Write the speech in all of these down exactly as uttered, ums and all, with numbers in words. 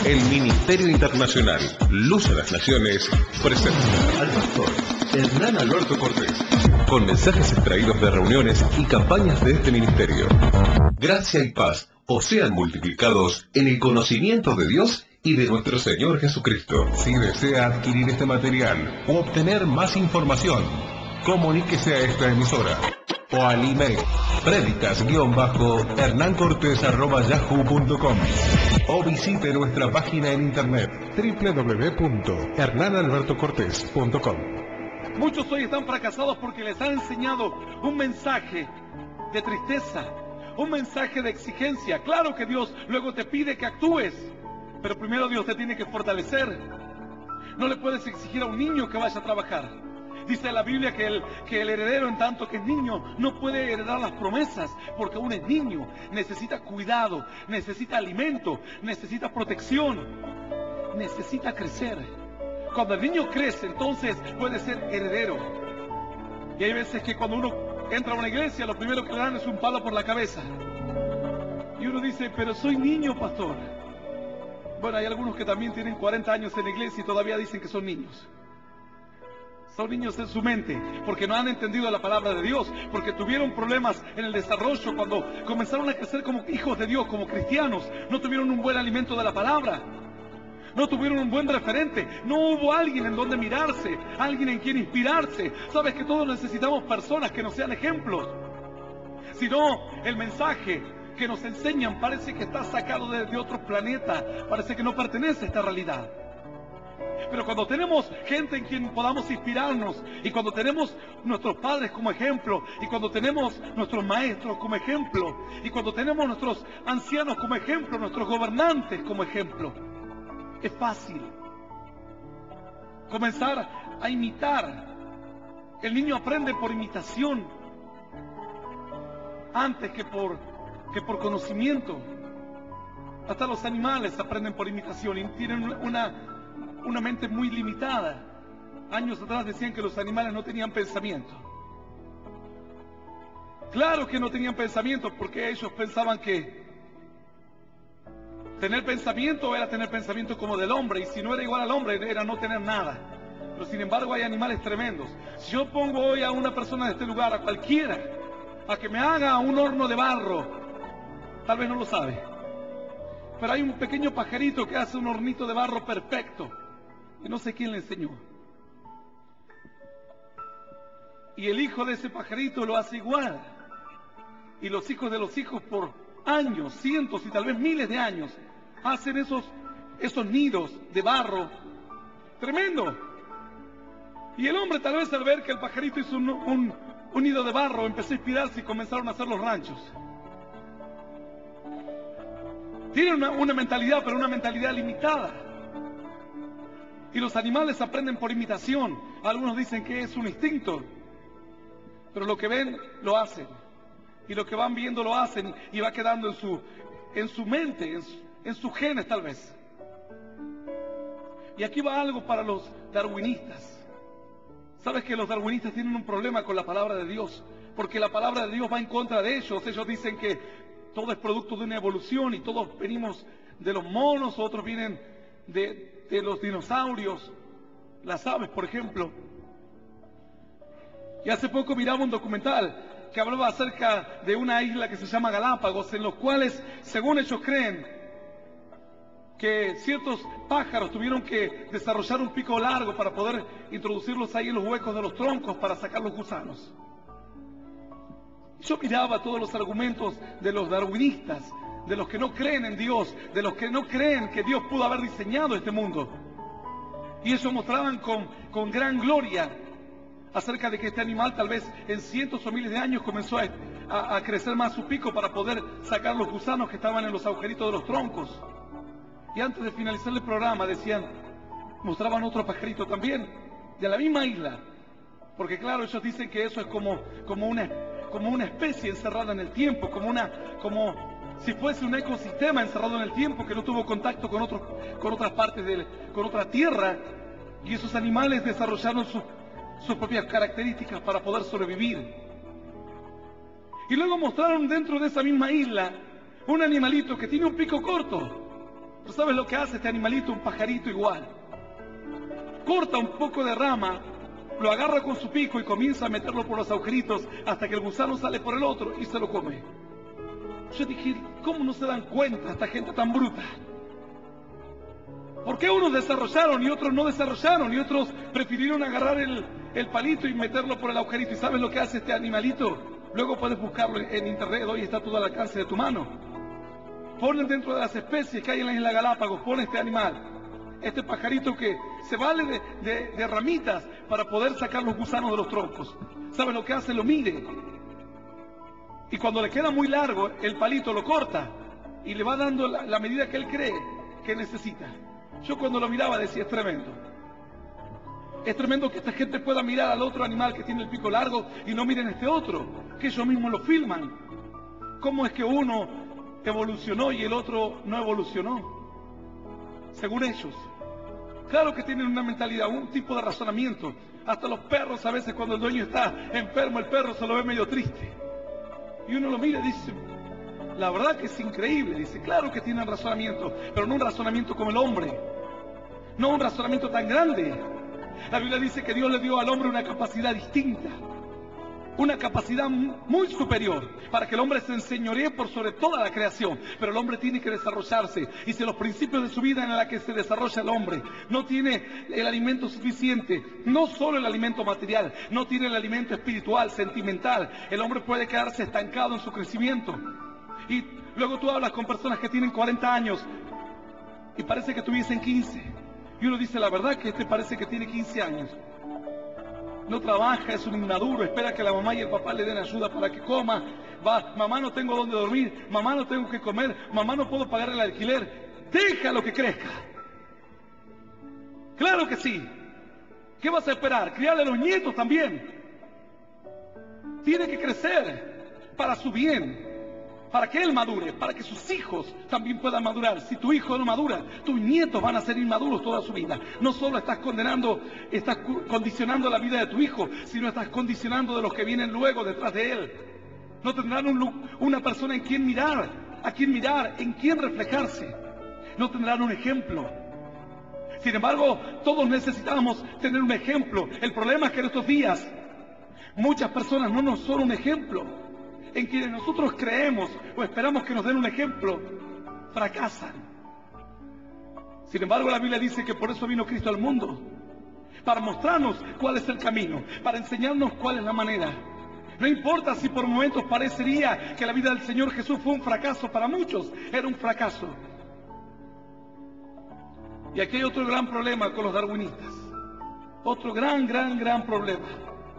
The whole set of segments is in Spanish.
El Ministerio Internacional Luz a las Naciones presenta al pastor Hernán Alberto Cortés con mensajes extraídos de reuniones y campañas de este ministerio. Gracia y paz os sean multiplicados en el conocimiento de Dios y de nuestro Señor Jesucristo. Si desea adquirir este material o obtener más información, comuníquese a esta emisora o al email prédicas hernán cortés arroba yahoo punto com o visite nuestra página en internet doble u doble u doble u punto hernán alberto cortés punto com. Muchos hoy están fracasados porque les han enseñado un mensaje de tristeza, un mensaje de exigencia. Claro que Dios luego te pide que actúes, pero primero Dios te tiene que fortalecer. No le puedes exigir a un niño que vaya a trabajar. Dice la Biblia que el, que el heredero, en tanto que es niño, no puede heredar las promesas, porque aún es niño, necesita cuidado, necesita alimento, necesita protección, necesita crecer. Cuando el niño crece, entonces puede ser heredero. Y hay veces que cuando uno entra a una iglesia, lo primero que le dan es un palo por la cabeza. Y uno dice, pero soy niño, pastor. Bueno, hay algunos que también tienen cuarenta años en la iglesia y todavía dicen que son niños. Son niños en su mente, porque no han entendido la palabra de Dios, porque tuvieron problemas en el desarrollo cuando comenzaron a crecer como hijos de Dios, como cristianos. No tuvieron un buen alimento de la palabra, no tuvieron un buen referente, no hubo alguien en donde mirarse, alguien en quien inspirarse. Sabes que todos necesitamos personas que nos sean ejemplos. Si no, el mensaje que nos enseñan parece que está sacado de, de otro planeta, parece que no pertenece a esta realidad. Pero cuando tenemos gente en quien podamos inspirarnos, y cuando tenemos nuestros padres como ejemplo, y cuando tenemos nuestros maestros como ejemplo, y cuando tenemos nuestros ancianos como ejemplo, nuestros gobernantes como ejemplo, es fácil comenzar a imitar. El niño aprende por imitación antes que por, que por conocimiento. Hasta los animales aprenden por imitación y tienen una... una mente muy limitada. Años atrás decían que los animales no tenían pensamiento. Claro que no tenían pensamiento, porque ellos pensaban que tener pensamiento era tener pensamiento como del hombre, y si no era igual al hombre era no tener nada. Pero sin embargo hay animales tremendos. Si yo pongo hoy a una persona de este lugar, a cualquiera, a que me haga un horno de barro, tal vez no lo sabe, pero hay un pequeño pajarito que hace un hornito de barro perfecto. Y no sé quién le enseñó. Y el hijo de ese pajarito lo hace igual. Y los hijos de los hijos por años, cientos y tal vez miles de años, hacen esos, esos nidos de barro. Tremendo. Y el hombre, tal vez al ver que el pajarito hizo un, un, un nido de barro, empezó a inspirarse y comenzaron a hacer los ranchos. Tienen una, una mentalidad, pero una mentalidad limitada. Y los animales aprenden por imitación. Algunos dicen que es un instinto, pero lo que ven, lo hacen. Y lo que van viendo, lo hacen. Y va quedando en su, en su mente, en, su, en sus genes tal vez. Y aquí va algo para los darwinistas. ¿Sabes que los darwinistas tienen un problema con la palabra de Dios? Porque la palabra de Dios va en contra de ellos. Ellos dicen que todo es producto de una evolución y todos venimos de los monos, otros vienen de... de los dinosaurios, las aves, por ejemplo. Y hace poco miraba un documental que hablaba acerca de una isla que se llama Galápagos, en los cuales, según ellos creen, que ciertos pájaros tuvieron que desarrollar un pico largo para poder introducirlos ahí en los huecos de los troncos para sacar los gusanos. Yo miraba todos los argumentos de los darwinistas, de los que no creen en Dios, de los que no creen que Dios pudo haber diseñado este mundo. Y ellos mostraban con, con gran gloria acerca de que este animal tal vez en cientos o miles de años comenzó a, a, a crecer más su pico para poder sacar los gusanos que estaban en los agujeritos de los troncos. Y antes de finalizar el programa decían, mostraban otro pajarito también, de la misma isla. Porque claro, ellos dicen que eso es como, como, una, como una especie encerrada en el tiempo, como una... como si fuese un ecosistema encerrado en el tiempo que no tuvo contacto con, otros, con otras partes, de, con otra tierra, y esos animales desarrollaron su, sus propias características para poder sobrevivir. Y luego mostraron dentro de esa misma isla un animalito que tiene un pico corto, Pero ¿sabes lo que hace este animalito? Un pajarito igual. Corta un poco de rama, lo agarra con su pico y comienza a meterlo por los agujeritos hasta que el gusano sale por el otro y se lo come. Yo dije, ¿cómo no se dan cuenta esta gente tan bruta? ¿Por qué unos desarrollaron y otros no desarrollaron? Y otros prefirieron agarrar el, el palito y meterlo por el agujerito. ¿Y sabes lo que hace este animalito? Luego puedes buscarlo en internet, hoy está todo al alcance de tu mano. Ponen dentro de las especies que hay en la isla Galápagos, pone este animal, este pajarito que se vale de, de, de ramitas para poder sacar los gusanos de los troncos. ¿Sabes lo que hace? Lo mide. Y cuando le queda muy largo, el palito lo corta y le va dando la, la medida que él cree que necesita. Yo cuando lo miraba decía, es tremendo. Es tremendo que esta gente pueda mirar al otro animal que tiene el pico largo y no miren este otro, que ellos mismos lo filman. ¿Cómo es que uno evolucionó y el otro no evolucionó? Según ellos. Claro que tienen una mentalidad, un tipo de razonamiento. Hasta los perros a veces cuando el dueño está enfermo, el perro se lo ve medio triste. Y uno lo mira y dice, la verdad que es increíble. Dice, claro que tienen razonamiento, pero no un razonamiento como el hombre. No un razonamiento tan grande. La Biblia dice que Dios le dio al hombre una capacidad distinta. Una capacidad muy superior para que el hombre se enseñoree por sobre toda la creación. Pero el hombre tiene que desarrollarse. Y si los principios de su vida en la que se desarrolla el hombre no tiene el alimento suficiente, no solo el alimento material, no tiene el alimento espiritual, sentimental, el hombre puede quedarse estancado en su crecimiento. Y luego tú hablas con personas que tienen cuarenta años y parece que tuviesen quince. Y uno dice, la verdad que este parece que tiene quince años. No trabaja, es un inmaduro, espera que la mamá y el papá le den ayuda para que coma. Va, mamá no tengo dónde dormir, mamá no tengo que comer, mamá no puedo pagar el alquiler. Déjalo que crezca. Claro que sí. ¿Qué vas a esperar? Criarle a los nietos también. Tiene que crecer para su bien, para que él madure, para que sus hijos también puedan madurar. Si tu hijo no madura, tus nietos van a ser inmaduros toda su vida. No solo estás condenando, estás condicionando la vida de tu hijo, sino estás condicionando de los que vienen luego detrás de él. No tendrán un, una persona en quien mirar, a quien mirar, en quien reflejarse. No tendrán un ejemplo. Sin embargo, todos necesitamos tener un ejemplo. El problema es que en estos días muchas personas no nos son un ejemplo. En quienes nosotros creemos o esperamos que nos den un ejemplo, fracasan. Sin embargo, la Biblia dice que por eso vino Cristo al mundo, para mostrarnos cuál es el camino, para enseñarnos cuál es la manera. No importa si por momentos parecería que la vida del Señor Jesús fue un fracaso, para muchos era un fracaso. Y aquí hay otro gran problema con los darwinistas. Otro gran, gran, gran problema.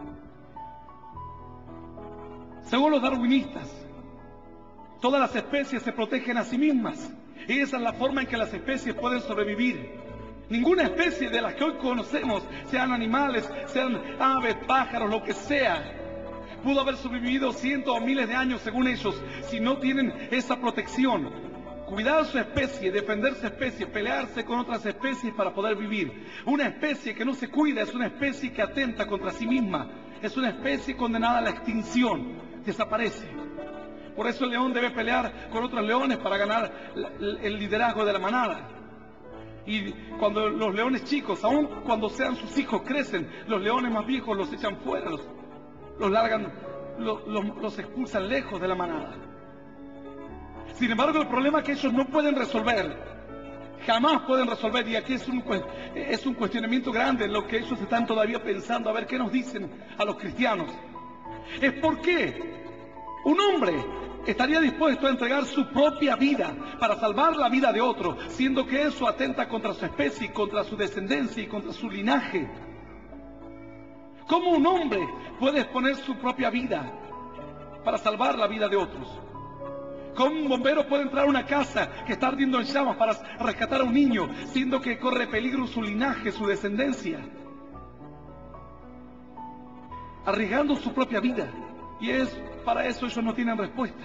Según los darwinistas, todas las especies se protegen a sí mismas. Y esa es la forma en que las especies pueden sobrevivir. Ninguna especie de las que hoy conocemos, sean animales, sean aves, pájaros, lo que sea, pudo haber sobrevivido cientos o miles de años, según ellos, si no tienen esa protección. Cuidar su especie, defender su especie, pelearse con otras especies para poder vivir. Una especie que no se cuida es una especie que atenta contra sí misma. Es una especie condenada a la extinción. Desaparece. Por eso el león debe pelear con otros leones para ganar el liderazgo de la manada. Y cuando los leones chicos, aun cuando sean sus hijos, crecen, los leones más viejos los echan fuera, los, los largan, los, los, los expulsan lejos de la manada. Sin embargo, el problema es que ellos no pueden resolver, jamás pueden resolver, y aquí es un, es un cuestionamiento grande en lo que ellos están todavía pensando, a ver qué nos dicen a los cristianos. Es por qué un hombre estaría dispuesto a entregar su propia vida para salvar la vida de otro, siendo que eso atenta contra su especie, contra su descendencia y contra su linaje. ¿Cómo un hombre puede exponer su propia vida para salvar la vida de otros? ¿Cómo un bombero puede entrar a una casa que está ardiendo en llamas para rescatar a un niño, siendo que corre peligro su linaje, su descendencia? Arriesgando su propia vida. Y es para eso ellos no tienen respuesta.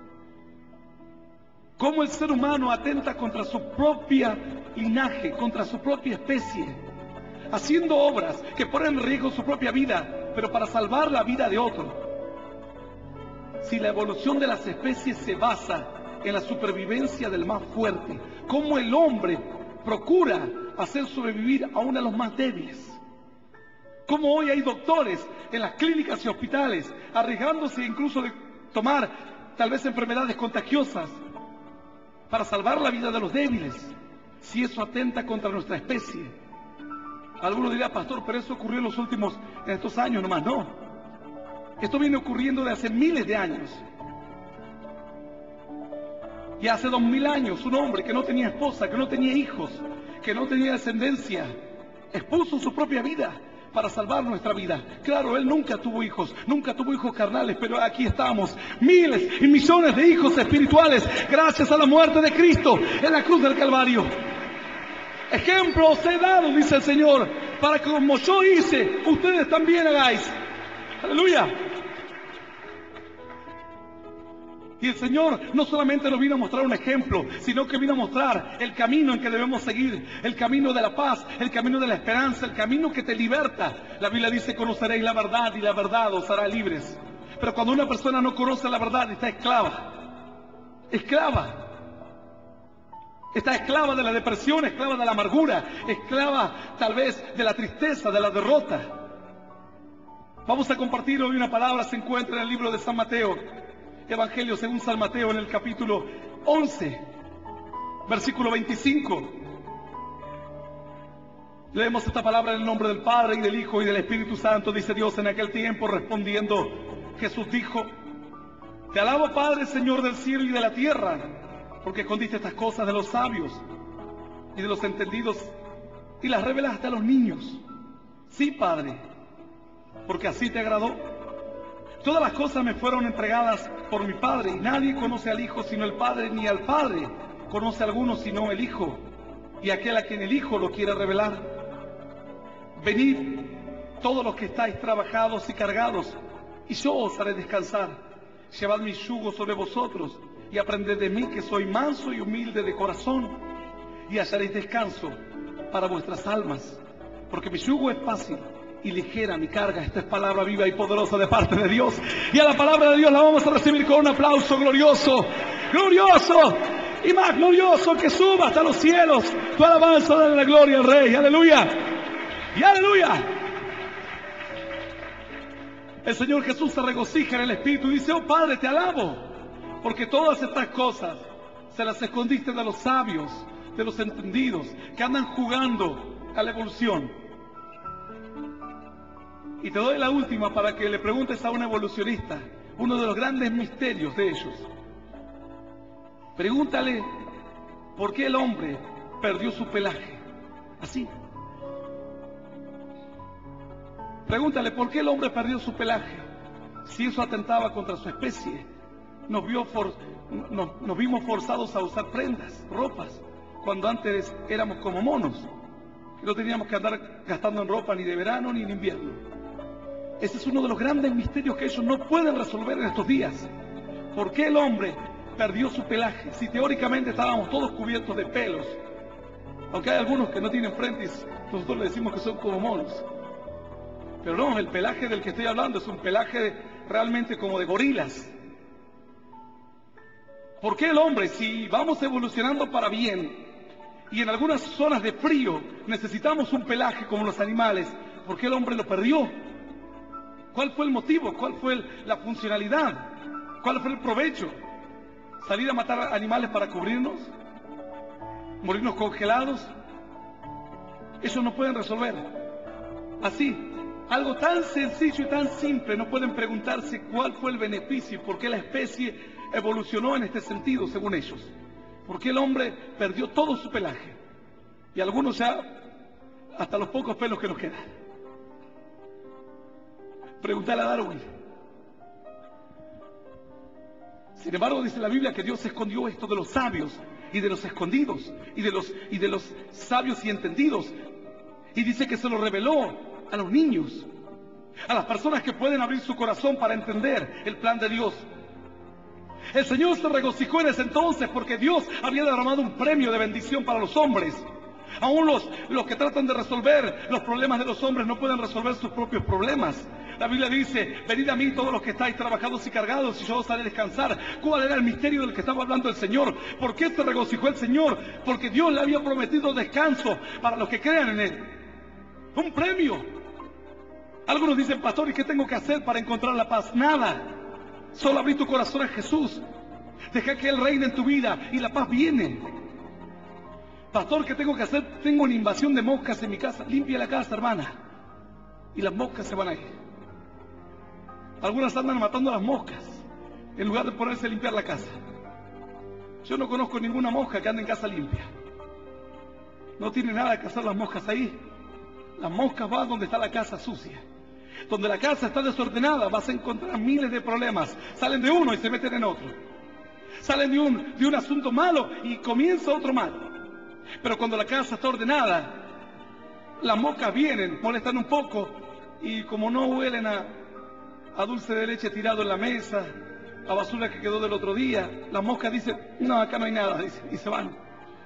¿Cómo el ser humano atenta contra su propia linaje, contra su propia especie? Haciendo obras que ponen en riesgo su propia vida, pero para salvar la vida de otro. Si la evolución de las especies se basa en la supervivencia del más fuerte. Cómo el hombre procura hacer sobrevivir a uno de los más débiles. Cómo hoy hay doctores en las clínicas y hospitales arriesgándose incluso de tomar tal vez enfermedades contagiosas para salvar la vida de los débiles, si eso atenta contra nuestra especie. Algunos dirán, pastor, pero eso ocurrió en los últimos, en estos años nomás. No, esto viene ocurriendo de hace miles de años. Y hace dos mil años un hombre que no tenía esposa, que no tenía hijos, que no tenía descendencia, expuso su propia vida para salvar nuestra vida. Claro, él nunca tuvo hijos, nunca tuvo hijos carnales, pero aquí estamos, miles y millones de hijos espirituales, gracias a la muerte de Cristo en la cruz del Calvario. Ejemplo os he dado, dice el Señor, para que como yo hice, ustedes también hagáis. Aleluya. Y el Señor no solamente nos vino a mostrar un ejemplo, sino que vino a mostrar el camino en que debemos seguir, el camino de la paz, el camino de la esperanza, el camino que te liberta. La Biblia dice, conoceréis la verdad y la verdad os hará libres. Pero cuando una persona no conoce la verdad, está esclava, esclava. Está esclava de la depresión, esclava de la amargura, esclava tal vez de la tristeza, de la derrota. Vamos a compartir hoy una palabra, se encuentra en el libro de San Mateo, Evangelio según San Mateo, en el capítulo once, versículo veinticinco. Leemos esta palabra en el nombre del Padre, y del Hijo, y del Espíritu Santo. Dice Dios: en aquel tiempo, respondiendo, Jesús dijo: Te alabo, Padre, Señor del cielo y de la tierra, porque escondiste estas cosas de los sabios y de los entendidos, y las revelaste a los niños. Sí, Padre, porque así te agradó. Todas las cosas me fueron entregadas por mi Padre, y nadie conoce al Hijo sino el Padre, ni al Padre conoce a alguno sino el Hijo, y aquel a quien el Hijo lo quiere revelar. Venid, todos los que estáis trabajados y cargados, y yo os haré descansar. Llevad mi yugo sobre vosotros, y aprended de mí, que soy manso y humilde de corazón, y hallaréis descanso para vuestras almas, porque mi yugo es fácil y ligera mi carga. Esta es palabra viva y poderosa de parte de Dios. Y a la palabra de Dios la vamos a recibir con un aplauso glorioso, glorioso y más glorioso, que suba hasta los cielos tu alabanza. Dale la gloria al Rey. Aleluya y aleluya. El Señor Jesús se regocija en el Espíritu y dice: oh Padre, te alabo, porque todas estas cosas se las escondiste de los sabios, de los entendidos, que andan jugando a la evolución. Y te doy la última para que le preguntes a un evolucionista uno de los grandes misterios de ellos. Pregúntale por qué el hombre perdió su pelaje. Así. Pregúntale por qué el hombre perdió su pelaje. Si eso atentaba contra su especie. Nos, vio for, nos, nos vimos forzados a usar prendas, ropas, cuando antes éramos como monos, que no teníamos que andar gastando en ropa ni de verano ni de invierno. Ese es uno de los grandes misterios que ellos no pueden resolver en estos días. ¿Por qué el hombre perdió su pelaje? Si teóricamente estábamos todos cubiertos de pelos, aunque hay algunos que no tienen frente y nosotros le decimos que son como monos. Pero no, el pelaje del que estoy hablando es un pelaje realmente como de gorilas. ¿Por qué el hombre, si vamos evolucionando para bien y en algunas zonas de frío necesitamos un pelaje como los animales, por qué el hombre lo perdió? ¿Cuál fue el motivo? ¿Cuál fue el, la funcionalidad? ¿Cuál fue el provecho? ¿Salir a matar animales para cubrirnos? ¿Morirnos congelados? Eso no pueden resolver. Así, algo tan sencillo y tan simple, no pueden preguntarse cuál fue el beneficio y por qué la especie evolucionó en este sentido, según ellos. ¿Por qué el hombre perdió todo su pelaje? Y algunos ya, hasta los pocos pelos que nos quedan. Preguntale a Darwin. Sin embargo, dice la Biblia que Dios escondió esto de los sabios y de los escondidos y de los, y de los sabios y entendidos. Y dice que se lo reveló a los niños, a las personas que pueden abrir su corazón para entender el plan de Dios. El Señor se regocijó en ese entonces porque Dios había derramado un premio de bendición para los hombres. Aún los, los que tratan de resolver los problemas de los hombres no pueden resolver sus propios problemas. La Biblia dice, venid a mí todos los que estáis trabajados y cargados y yo os haré descansar. ¿Cuál era el misterio del que estaba hablando el Señor? ¿Por qué se regocijó el Señor? Porque Dios le había prometido descanso para los que crean en Él. Un premio. Algunos dicen, pastor, ¿y qué tengo que hacer para encontrar la paz? Nada. Solo abrí tu corazón a Jesús. Deja que Él reine en tu vida y la paz viene. Pastor, ¿qué tengo que hacer? Tengo una invasión de moscas en mi casa. Limpia la casa, hermana, y las moscas se van a ir. Algunas andan matando a las moscas en lugar de ponerse a limpiar la casa. Yo no conozco ninguna mosca que ande en casa limpia. No tiene nada que hacer las moscas ahí. Las moscas van donde está la casa sucia. Donde la casa está desordenada vas a encontrar miles de problemas. Salen de uno y se meten en otro. Salen de un, de un asunto malo y comienza otro malo. Pero cuando la casa está ordenada, las moscas vienen, molestan un poco, y como no huelen a, a dulce de leche tirado en la mesa, a basura que quedó del otro día, las moscas dicen, no, acá no hay nada, dicen, y se van.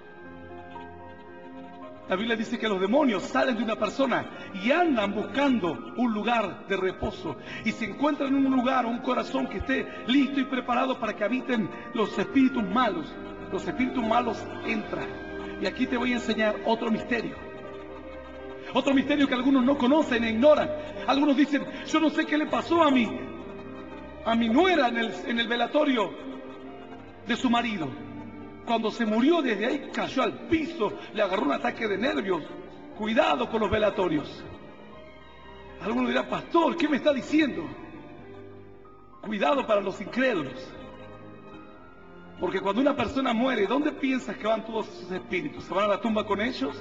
La Biblia dice que los demonios salen de una persona y andan buscando un lugar de reposo. Y se encuentran en un lugar, un corazón que esté listo y preparado para que habiten los espíritus malos. Los espíritus malos entran. Y aquí te voy a enseñar otro misterio. Otro misterio que algunos no conocen e ignoran. Algunos dicen, yo no sé qué le pasó a mí, a mi nuera en el, en el velatorio de su marido. Cuando se murió, desde ahí cayó al piso, le agarró un ataque de nervios. Cuidado con los velatorios. Algunos dirán, pastor, ¿qué me está diciendo? Cuidado para los incrédulos. Porque cuando una persona muere, ¿dónde piensas que van todos esos espíritus? ¿Se van a la tumba con ellos?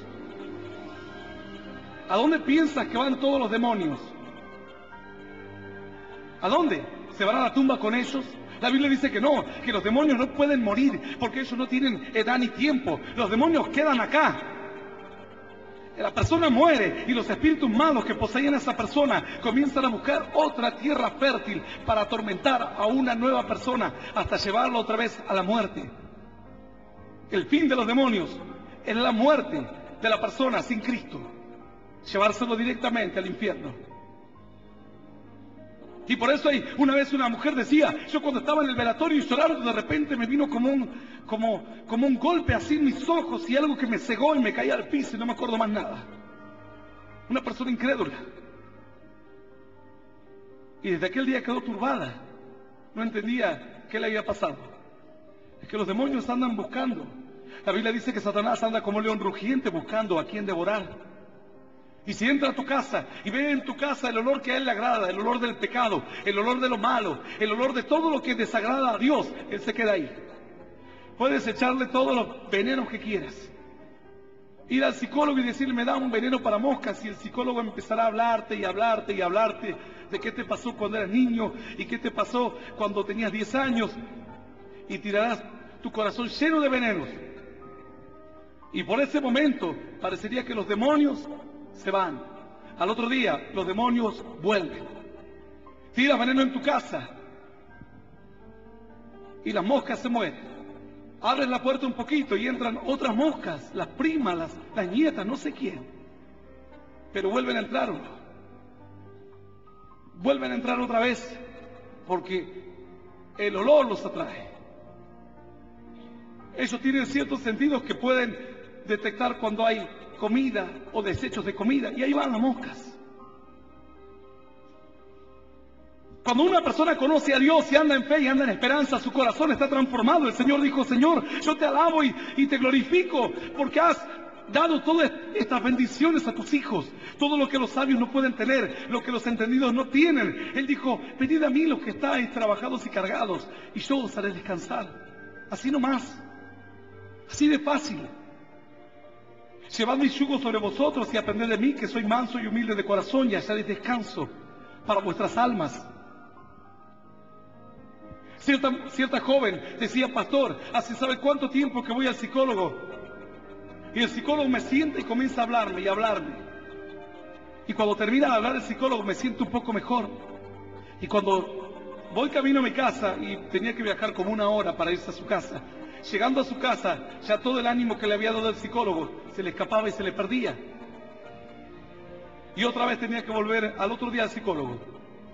¿A dónde piensas que van todos los demonios? ¿A dónde? ¿Se van a la tumba con ellos? La Biblia dice que no, que los demonios no pueden morir, porque ellos no tienen edad ni tiempo. Los demonios quedan acá. La persona muere y los espíritus malos que poseían a esa persona comienzan a buscar otra tierra fértil para atormentar a una nueva persona hasta llevarlo otra vez a la muerte. El fin de los demonios es la muerte de la persona sin Cristo, llevárselo directamente al infierno. Y por eso hay, una vez una mujer decía, yo cuando estaba en el velatorio y llorando, de repente me vino como un, como, como un golpe así en mis ojos y algo que me cegó y me caía al piso y no me acuerdo más nada. Una persona incrédula. Y desde aquel día quedó turbada. No entendía qué le había pasado. Es que los demonios andan buscando. La Biblia dice que Satanás anda como león rugiente buscando a quien devorar. Y si entra a tu casa y ve en tu casa el olor que a él le agrada, el olor del pecado, el olor de lo malo, el olor de todo lo que desagrada a Dios, él se queda ahí. Puedes echarle todos los venenos que quieras. Ir al psicólogo y decirle, me da un veneno para moscas, y el psicólogo empezará a hablarte y hablarte y hablarte de qué te pasó cuando eras niño y qué te pasó cuando tenías diez años, y tirarás tu corazón lleno de venenos. Y por ese momento parecería que los demonios se van. Al otro día los demonios vuelven. Tiras veneno en tu casa y las moscas se mueren. Abres la puerta un poquito y entran otras moscas, las primas, las, las nietas, no sé quién, pero vuelven a entrar. Vuelven a entrar otra vez porque el olor los atrae. Ellos tienen ciertos sentidos que pueden detectar cuando hay comida o desechos de comida, y ahí van las moscas. Cuando una persona conoce a Dios y anda en fe y anda en esperanza, su corazón está transformado. El Señor dijo, Señor, yo te alabo y, y te glorifico porque has dado todas estas bendiciones a tus hijos, todo lo que los sabios no pueden tener, lo que los entendidos no tienen. Él dijo, venid a mí los que estáis trabajados y cargados, y yo os haré descansar. Así nomás, así de fácil. Llevad mi yugo sobre vosotros y aprended de mí, que soy manso y humilde de corazón, y hallaréis descanso para vuestras almas. Cierta, cierta joven decía, pastor, hace sabe cuánto tiempo que voy al psicólogo, y el psicólogo me sienta y comienza a hablarme y a hablarme, y cuando termina de hablar el psicólogo me siento un poco mejor, y cuando voy camino a mi casa, y tenía que viajar como una hora para irse a su casa, llegando a su casa, ya todo el ánimo que le había dado el psicólogo se le escapaba y se le perdía. Y otra vez tenía que volver al otro día al psicólogo.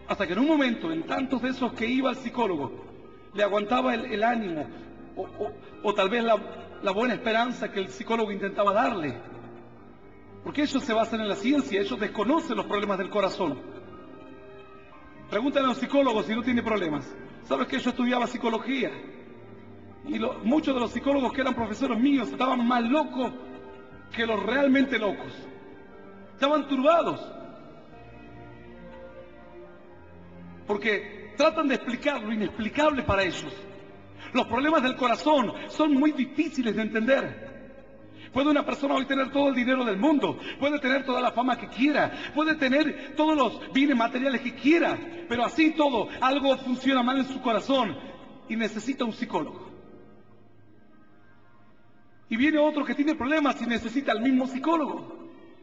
Hasta que en un momento, en tantos de esos que iba al psicólogo, le aguantaba el, el ánimo, o, o, o tal vez la, la buena esperanza que el psicólogo intentaba darle. Porque ellos se basan en la ciencia, ellos desconocen los problemas del corazón. Pregúntale a los psicólogos si no tiene problemas. ¿Sabes que yo estudiaba psicología? Y lo, muchos de los psicólogos que eran profesores míos estaban más locos que los realmente locos. Estaban turbados. Porque tratan de explicar lo inexplicable para ellos. Los problemas del corazón son muy difíciles de entender. Puede una persona hoy tener todo el dinero del mundo, puede tener toda la fama que quiera, puede tener todos los bienes materiales que quiera, pero así todo, algo funciona mal en su corazón y necesita un psicólogo. Y viene otro que tiene problemas y necesita al mismo psicólogo.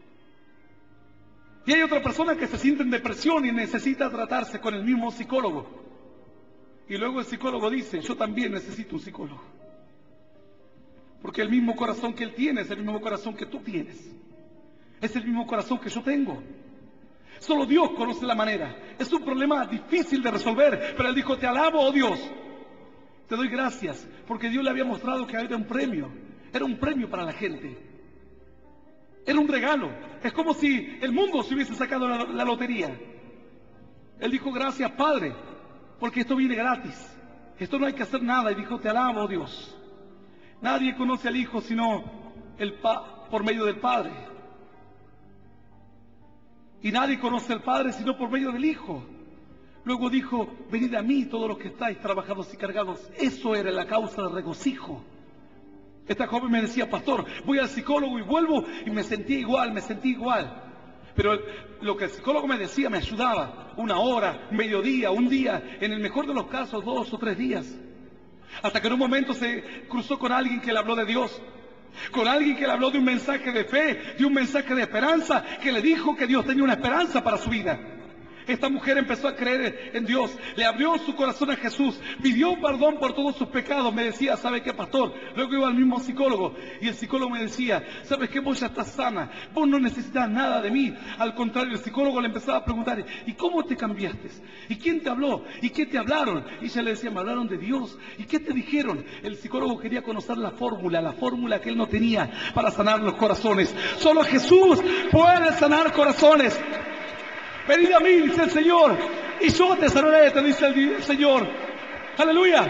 Y hay otra persona que se siente en depresión y necesita tratarse con el mismo psicólogo. Y luego el psicólogo dice, yo también necesito un psicólogo. Porque el mismo corazón que él tiene es el mismo corazón que tú tienes. Es el mismo corazón que yo tengo. Solo Dios conoce la manera. Es un problema difícil de resolver, pero él dijo, te alabo, oh Dios. Te doy gracias, porque Dios le había mostrado que era un premio. Era un premio para la gente. Era un regalo. Es como si el mundo se hubiese sacado la, la lotería. Él dijo, gracias, Padre, porque esto viene gratis. Esto no hay que hacer nada. Y dijo, te alabo, oh Dios. Nadie conoce al Hijo sino el pa por medio del Padre. Y nadie conoce al Padre sino por medio del Hijo. Luego dijo, venid a mí todos los que estáis trabajados y cargados. Eso era la causa del regocijo. Esta joven me decía, pastor, voy al psicólogo y vuelvo y me sentí igual, me sentí igual. Pero lo que el psicólogo me decía me ayudaba. Una hora, mediodía, un día, en el mejor de los casos, dos o tres días. Hasta que en un momento se cruzó con alguien que le habló de Dios, con alguien que le habló de un mensaje de fe, de un mensaje de esperanza, que le dijo que Dios tenía una esperanza para su vida. Esta mujer empezó a creer en Dios, le abrió su corazón a Jesús, pidió perdón por todos sus pecados. Me decía, ¿sabe qué, pastor? Luego iba al mismo psicólogo y el psicólogo me decía, ¿sabes qué? Vos ya estás sana, vos no necesitas nada de mí. Al contrario, el psicólogo le empezaba a preguntar, ¿y cómo te cambiaste? ¿Y quién te habló? ¿Y qué te hablaron? Y ella le decía, me hablaron de Dios. ¿Y qué te dijeron? El psicólogo quería conocer la fórmula, la fórmula que él no tenía para sanar los corazones. Solo Jesús puede sanar corazones. Venid a mí, dice el Señor, y yo te sanaré, te dice el Señor. Aleluya.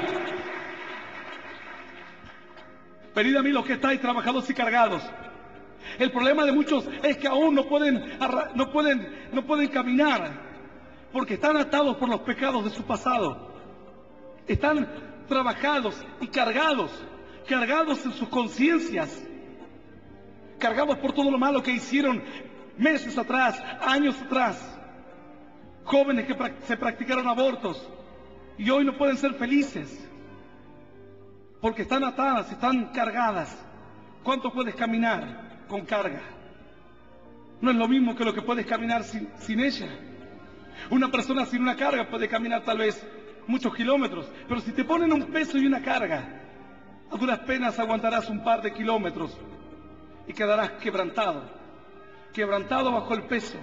Venid a mí los que estáis trabajados y cargados. El problema de muchos es que aún no pueden, no pueden, no pueden caminar, porque están atados por los pecados de su pasado. Están trabajados y cargados, cargados en sus conciencias, cargados por todo lo malo que hicieron meses atrás, años atrás. Jóvenes que se practicaron abortos y hoy no pueden ser felices porque están atadas, están cargadas. ¿Cuánto puedes caminar con carga? No es lo mismo que lo que puedes caminar sin, sin ella. Una persona sin una carga puede caminar tal vez muchos kilómetros, pero si te ponen un peso y una carga, a duras penas aguantarás un par de kilómetros y quedarás quebrantado, quebrantado bajo el peso,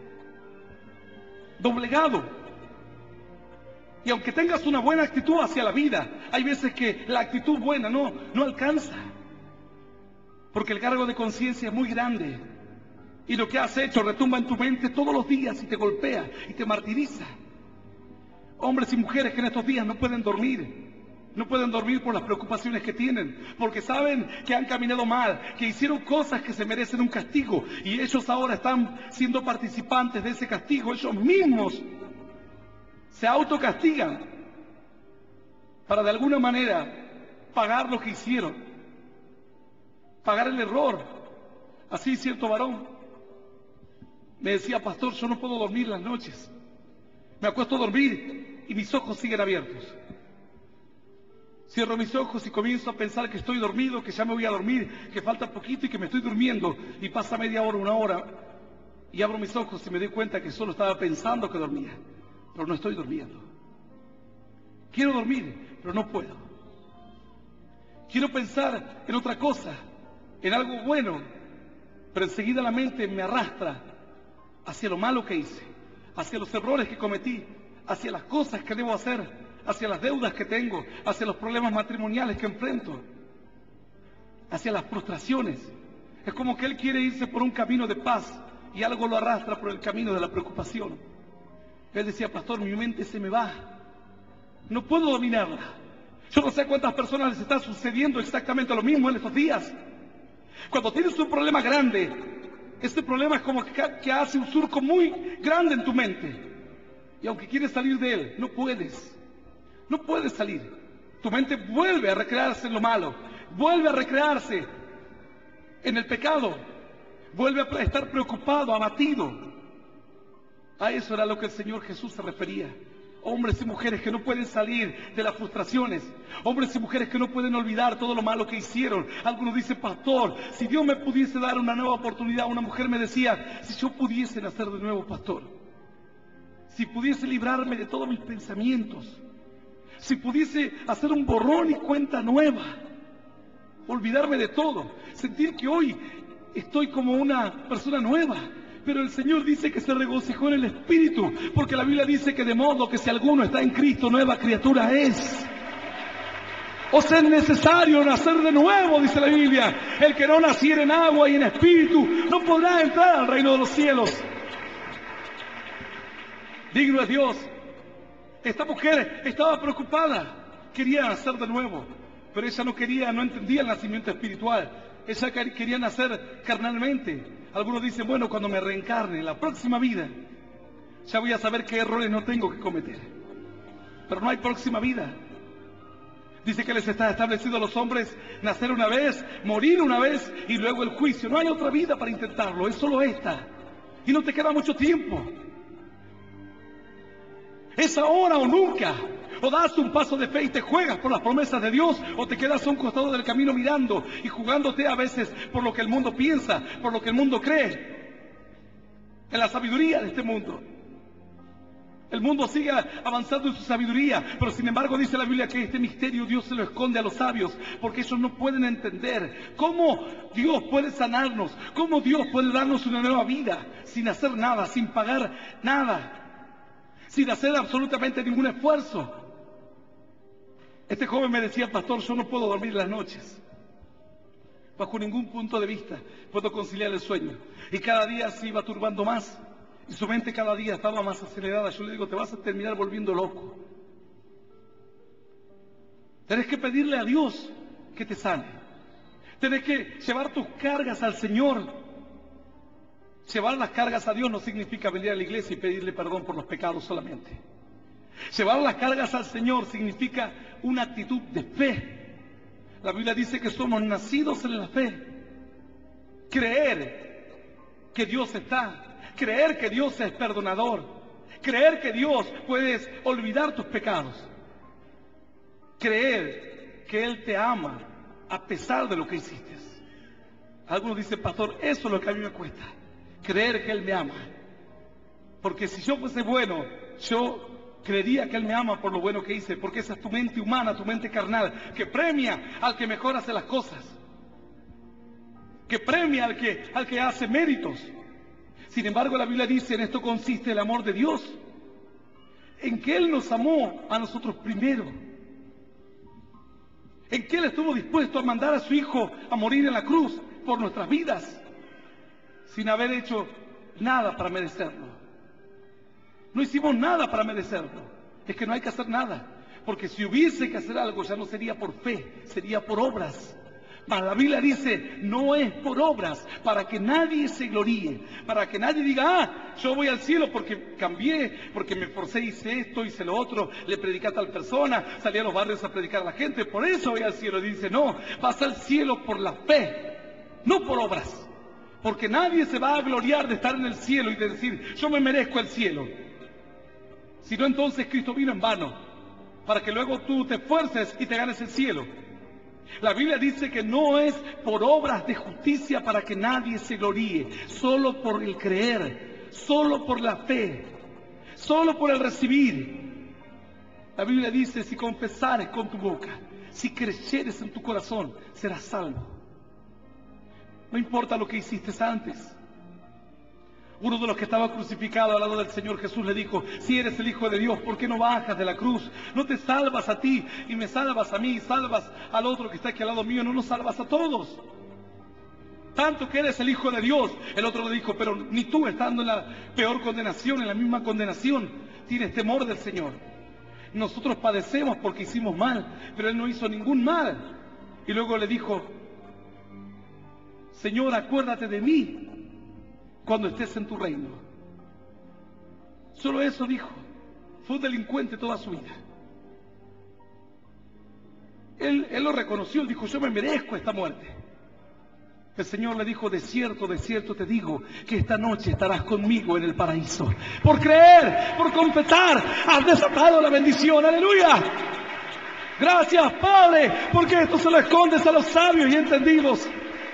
doblegado. Y aunque tengas una buena actitud hacia la vida, hay veces que la actitud buena no, no alcanza, porque el cargo de conciencia es muy grande y lo que has hecho retumba en tu mente todos los días y te golpea y te martiriza. Hombres y mujeres que en estos días no pueden dormir, no pueden dormir por las preocupaciones que tienen, porque saben que han caminado mal, que hicieron cosas que se merecen un castigo, y ellos ahora están siendo participantes de ese castigo. Ellos mismos se autocastigan para de alguna manera pagar lo que hicieron, pagar el error. Así cierto varón me decía, pastor, yo no puedo dormir las noches, me acuesto a dormir y mis ojos siguen abiertos. Cierro mis ojos y comienzo a pensar que estoy dormido, que ya me voy a dormir, que falta poquito y que me estoy durmiendo. Y pasa media hora, una hora, y abro mis ojos y me doy cuenta que solo estaba pensando que dormía, pero no estoy durmiendo. Quiero dormir, pero no puedo. Quiero pensar en otra cosa, en algo bueno, pero enseguida la mente me arrastra hacia lo malo que hice, hacia los errores que cometí. hacia las cosas que debo hacer, hacia las deudas que tengo, hacia los problemas matrimoniales que enfrento, hacia las frustraciones. Es como que él quiere irse por un camino de paz y algo lo arrastra por el camino de la preocupación. Él decía, pastor, mi mente se me va, no puedo dominarla. Yo no sé a cuántas personas les está sucediendo exactamente lo mismo en estos días. Cuando tienes un problema grande, este problema es como que, que hace un surco muy grande en tu mente. Y aunque quieres salir de él, no puedes. No puedes salir. Tu mente vuelve a recrearse en lo malo, vuelve a recrearse en el pecado, vuelve a estar preocupado, abatido. A eso era lo que el Señor Jesús se refería. Hombres y mujeres que no pueden salir de las frustraciones. Hombres y mujeres que no pueden olvidar todo lo malo que hicieron. Algunos dicen, pastor, si Dios me pudiese dar una nueva oportunidad. Una mujer me decía, si yo pudiese nacer de nuevo, pastor. Si pudiese librarme de todos mis pensamientos. Si pudiese hacer un borrón y cuenta nueva. Olvidarme de todo. Sentir que hoy estoy como una persona nueva. Pero el Señor dice que se regocijó en el Espíritu, porque la Biblia dice que de modo que si alguno está en Cristo, nueva criatura es. O sea, es necesario nacer de nuevo, dice la Biblia. El que no naciere en agua y en Espíritu no podrá entrar al reino de los cielos. Digno es Dios. Esta mujer estaba preocupada, quería nacer de nuevo, pero ella no quería, no entendía el nacimiento espiritual. Ella quería nacer carnalmente. Algunos dicen, bueno, cuando me reencarne en la próxima vida, ya voy a saber qué errores no tengo que cometer. Pero no hay próxima vida. Dice que les está establecido a los hombres nacer una vez, morir una vez y luego el juicio. No hay otra vida para intentarlo, es solo esta. Y no te queda mucho tiempo. Es ahora o nunca. O das un paso de fe y te juegas por las promesas de Dios, o te quedas a un costado del camino mirando y jugándote a veces por lo que el mundo piensa, por lo que el mundo cree, en la sabiduría de este mundo. El mundo sigue avanzando en su sabiduría, pero sin embargo dice la Biblia que este misterio Dios se lo esconde a los sabios, porque ellos no pueden entender cómo Dios puede sanarnos, cómo Dios puede darnos una nueva vida, sin hacer nada, sin pagar nada, sin hacer absolutamente ningún esfuerzo. Este joven me decía, pastor, yo no puedo dormir las noches. Bajo ningún punto de vista puedo conciliar el sueño. Y cada día se iba turbando más. Y su mente cada día estaba más acelerada. Yo le digo, te vas a terminar volviendo loco. Tenés que pedirle a Dios que te sane. Tenés que llevar tus cargas al Señor. Llevar las cargas a Dios no significa venir a la iglesia y pedirle perdón por los pecados solamente. Llevar las cargas al Señor significa una actitud de fe. La Biblia dice que somos nacidos en la fe. Creer que Dios está, creer que Dios es perdonador, creer que Dios puedes olvidar tus pecados, creer que Él te ama a pesar de lo que hiciste. Algunos dicen, pastor, eso es lo que a mí me cuesta, creer que Él me ama. Porque si yo fuese bueno, yo creería que Él me ama por lo bueno que hice, porque esa es tu mente humana, tu mente carnal, que premia al que mejor hace las cosas, que premia al que, al que hace méritos. Sin embargo, la Biblia dice, en esto consiste el amor de Dios, en que Él nos amó a nosotros primero, en que Él estuvo dispuesto a mandar a su Hijo a morir en la cruz por nuestras vidas, sin haber hecho nada para merecerlo. No hicimos nada para merecerlo. Es que no hay que hacer nada. Porque si hubiese que hacer algo, ya no sería por fe, sería por obras. Mas la Biblia dice, no es por obras, para que nadie se gloríe, para que nadie diga, ah, yo voy al cielo porque cambié, porque me esforcé, hice esto, hice lo otro, le prediqué a tal persona, salí a los barrios a predicar a la gente, por eso voy al cielo. Y dice, no, vas al cielo por la fe, no por obras. Porque nadie se va a gloriar de estar en el cielo y de decir, yo me merezco el cielo. Si no, entonces Cristo vino en vano, para que luego tú te esfuerces y te ganes el cielo. La Biblia dice que no es por obras de justicia para que nadie se gloríe, solo por el creer, solo por la fe, solo por el recibir. La Biblia dice, si confesares con tu boca, si creyeres en tu corazón, serás salvo. No importa lo que hiciste antes. Uno de los que estaba crucificado al lado del Señor Jesús le dijo: si eres el Hijo de Dios, ¿por qué no bajas de la cruz? No te salvas a ti y me salvas a mí, salvas al otro que está aquí al lado mío, no nos salvas a todos. Tanto que eres el Hijo de Dios. El otro le dijo: pero ni tú, estando en la peor condenación, en la misma condenación, tienes temor del Señor. Nosotros padecemos porque hicimos mal, pero Él no hizo ningún mal. Y luego le dijo: Señor, acuérdate de mí cuando estés en tu reino. Solo eso dijo. Fue un delincuente toda su vida. Él, él lo reconoció, él dijo: yo me merezco esta muerte. El Señor le dijo: de cierto, de cierto te digo, que esta noche estarás conmigo en el paraíso. Por creer, por confesar, has desatado la bendición. ¡Aleluya! Gracias, Padre, porque esto se lo escondes a los sabios y entendidos.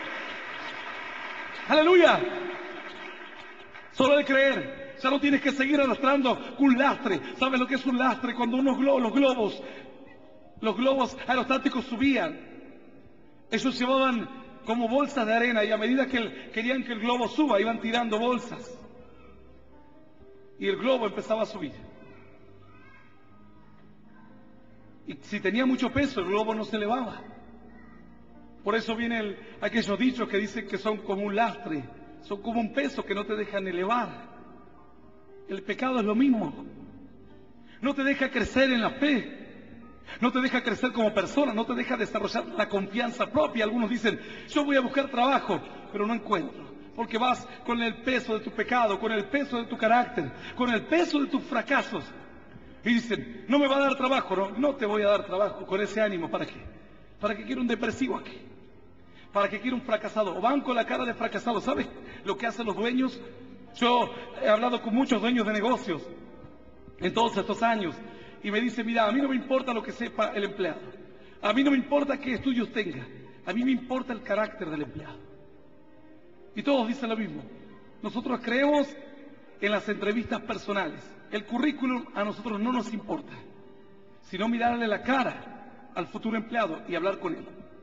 ¡Aleluya! Solo de creer, ya no tienes que seguir arrastrando un lastre. ¿Sabes lo que es un lastre? Cuando unos globos, los globos, los globos aerostáticos subían, ellos llevaban como bolsas de arena, y a medida que el, querían que el globo suba, iban tirando bolsas. Y el globo empezaba a subir. Y si tenía mucho peso, el globo no se elevaba. Por eso vienen aquellos dichos que dicen que son como un lastre, son como un peso que no te dejan elevar. El pecado es lo mismo. No te deja crecer en la fe. No te deja crecer como persona, no te deja desarrollar la confianza propia. Algunos dicen: yo voy a buscar trabajo, pero no encuentro. Porque vas con el peso de tu pecado, con el peso de tu carácter, con el peso de tus fracasos. Y dicen: no me va a dar trabajo. No, no te voy a dar trabajo con ese ánimo. ¿Para qué? ¿Para qué quiero un depresivo aquí? ¿Para qué quiero un fracasado? O van con la cara de fracasado. ¿Sabes lo que hacen los dueños? Yo he hablado con muchos dueños de negocios en todos estos años. Y me dice: mira, a mí no me importa lo que sepa el empleado. A mí no me importa qué estudios tenga. A mí me importa el carácter del empleado. Y todos dicen lo mismo. Nosotros creemos en las entrevistas personales. El currículum a nosotros no nos importa, sino mirarle la cara al futuro empleado y hablar con él.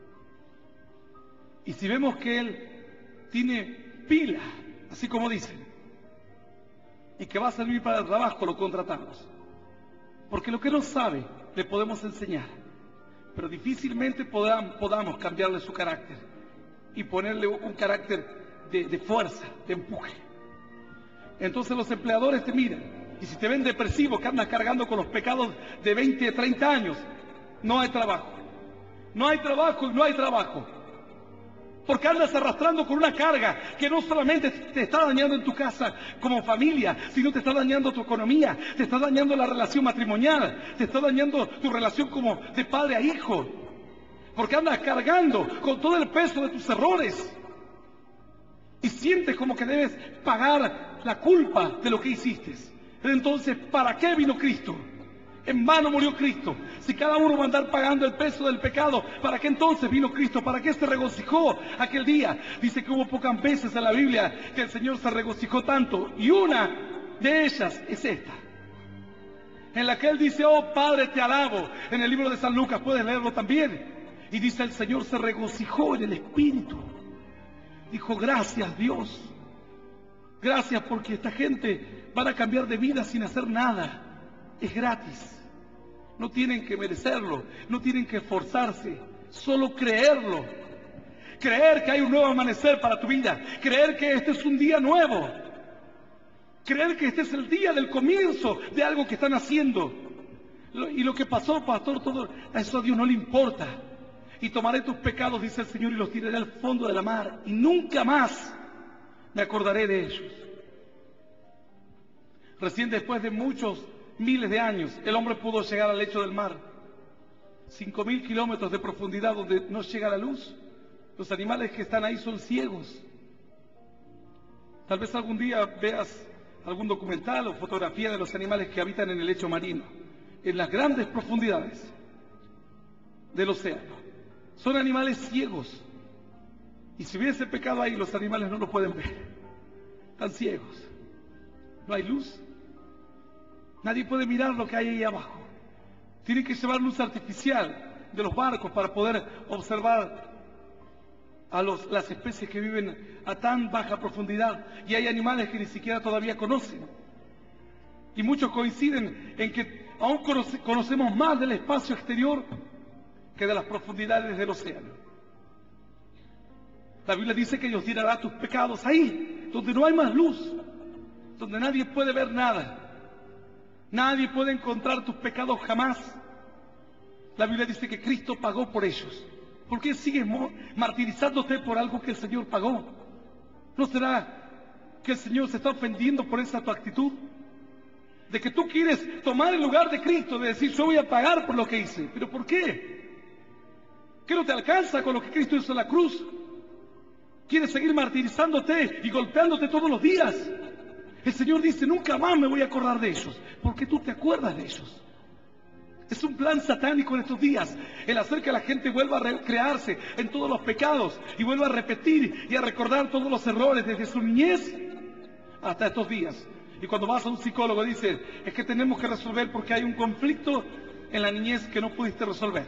Y si vemos que él tiene pila, así como dicen, y que va a servir para el trabajo, lo contratamos. Porque lo que no sabe, le podemos enseñar, pero difícilmente podamos, podamos cambiarle su carácter y ponerle un carácter de, de fuerza, de empuje. Entonces los empleadores te miran, y si te ven depresivo, que andas cargando con los pecados de veinte, treinta años, no hay trabajo. No hay trabajo y no hay trabajo. Porque andas arrastrando con una carga que no solamente te está dañando en tu casa como familia, sino te está dañando tu economía, te está dañando la relación matrimonial, te está dañando tu relación como de padre a hijo. Porque andas cargando con todo el peso de tus errores y sientes como que debes pagar la culpa de lo que hiciste. Entonces, ¿para qué vino Cristo? En vano murió Cristo. Si cada uno va a andar pagando el peso del pecado, ¿para qué entonces vino Cristo? ¿Para qué se regocijó aquel día? Dice que hubo pocas veces en la Biblia que el Señor se regocijó tanto. Y una de ellas es esta, en la que Él dice: oh Padre, te alabo. En el libro de San Lucas, puedes leerlo también. Y dice: el Señor se regocijó en el Espíritu. Dijo: gracias, Dios. Gracias, porque esta gente van a cambiar de vida sin hacer nada. Es gratis. No tienen que merecerlo, no tienen que esforzarse, solo creerlo. Creer que hay un nuevo amanecer para tu vida, creer que este es un día nuevo, creer que este es el día del comienzo de algo que están haciendo. Y lo que pasó, pastor, todo a eso a Dios no le importa. Y tomaré tus pecados, dice el Señor, y los tiraré al fondo de la mar, y nunca más me acordaré de ellos. Recién después de muchos miles de años, el hombre pudo llegar al lecho del mar. Cinco mil kilómetros de profundidad donde no llega la luz. Los animales que están ahí son ciegos. Tal vez algún día veas algún documental o fotografía de los animales que habitan en el lecho marino, en las grandes profundidades del océano. Son animales ciegos. Y si hubiese pecado ahí, los animales no lo pueden ver. Están ciegos. No hay luz. Nadie puede mirar lo que hay ahí abajo. Tienen que llevar luz artificial de los barcos para poder observar a los, las especies que viven a tan baja profundidad, y hay animales que ni siquiera todavía conocen. Y muchos coinciden en que aún conoce, conocemos más del espacio exterior que de las profundidades del océano. La Biblia dice que Dios tirará tus pecados ahí, donde no hay más luz, donde nadie puede ver nada. Nadie puede encontrar tus pecados jamás. La Biblia dice que Cristo pagó por ellos. ¿Por qué sigues martirizándote por algo que el Señor pagó? ¿No será que el Señor se está ofendiendo por esa tu actitud? De que tú quieres tomar el lugar de Cristo, de decir, yo voy a pagar por lo que hice. ¿Pero por qué? ¿Qué no te alcanza con lo que Cristo hizo en la cruz? ¿Quieres seguir martirizándote y golpeándote todos los días? El Señor dice, nunca más me voy a acordar de ellos, porque tú te acuerdas de ellos. Es un plan satánico en estos días, el hacer que la gente vuelva a recrearse en todos los pecados y vuelva a repetir y a recordar todos los errores desde su niñez hasta estos días. Y cuando vas a un psicólogo dice, es que tenemos que resolver porque hay un conflicto en la niñez que no pudiste resolver.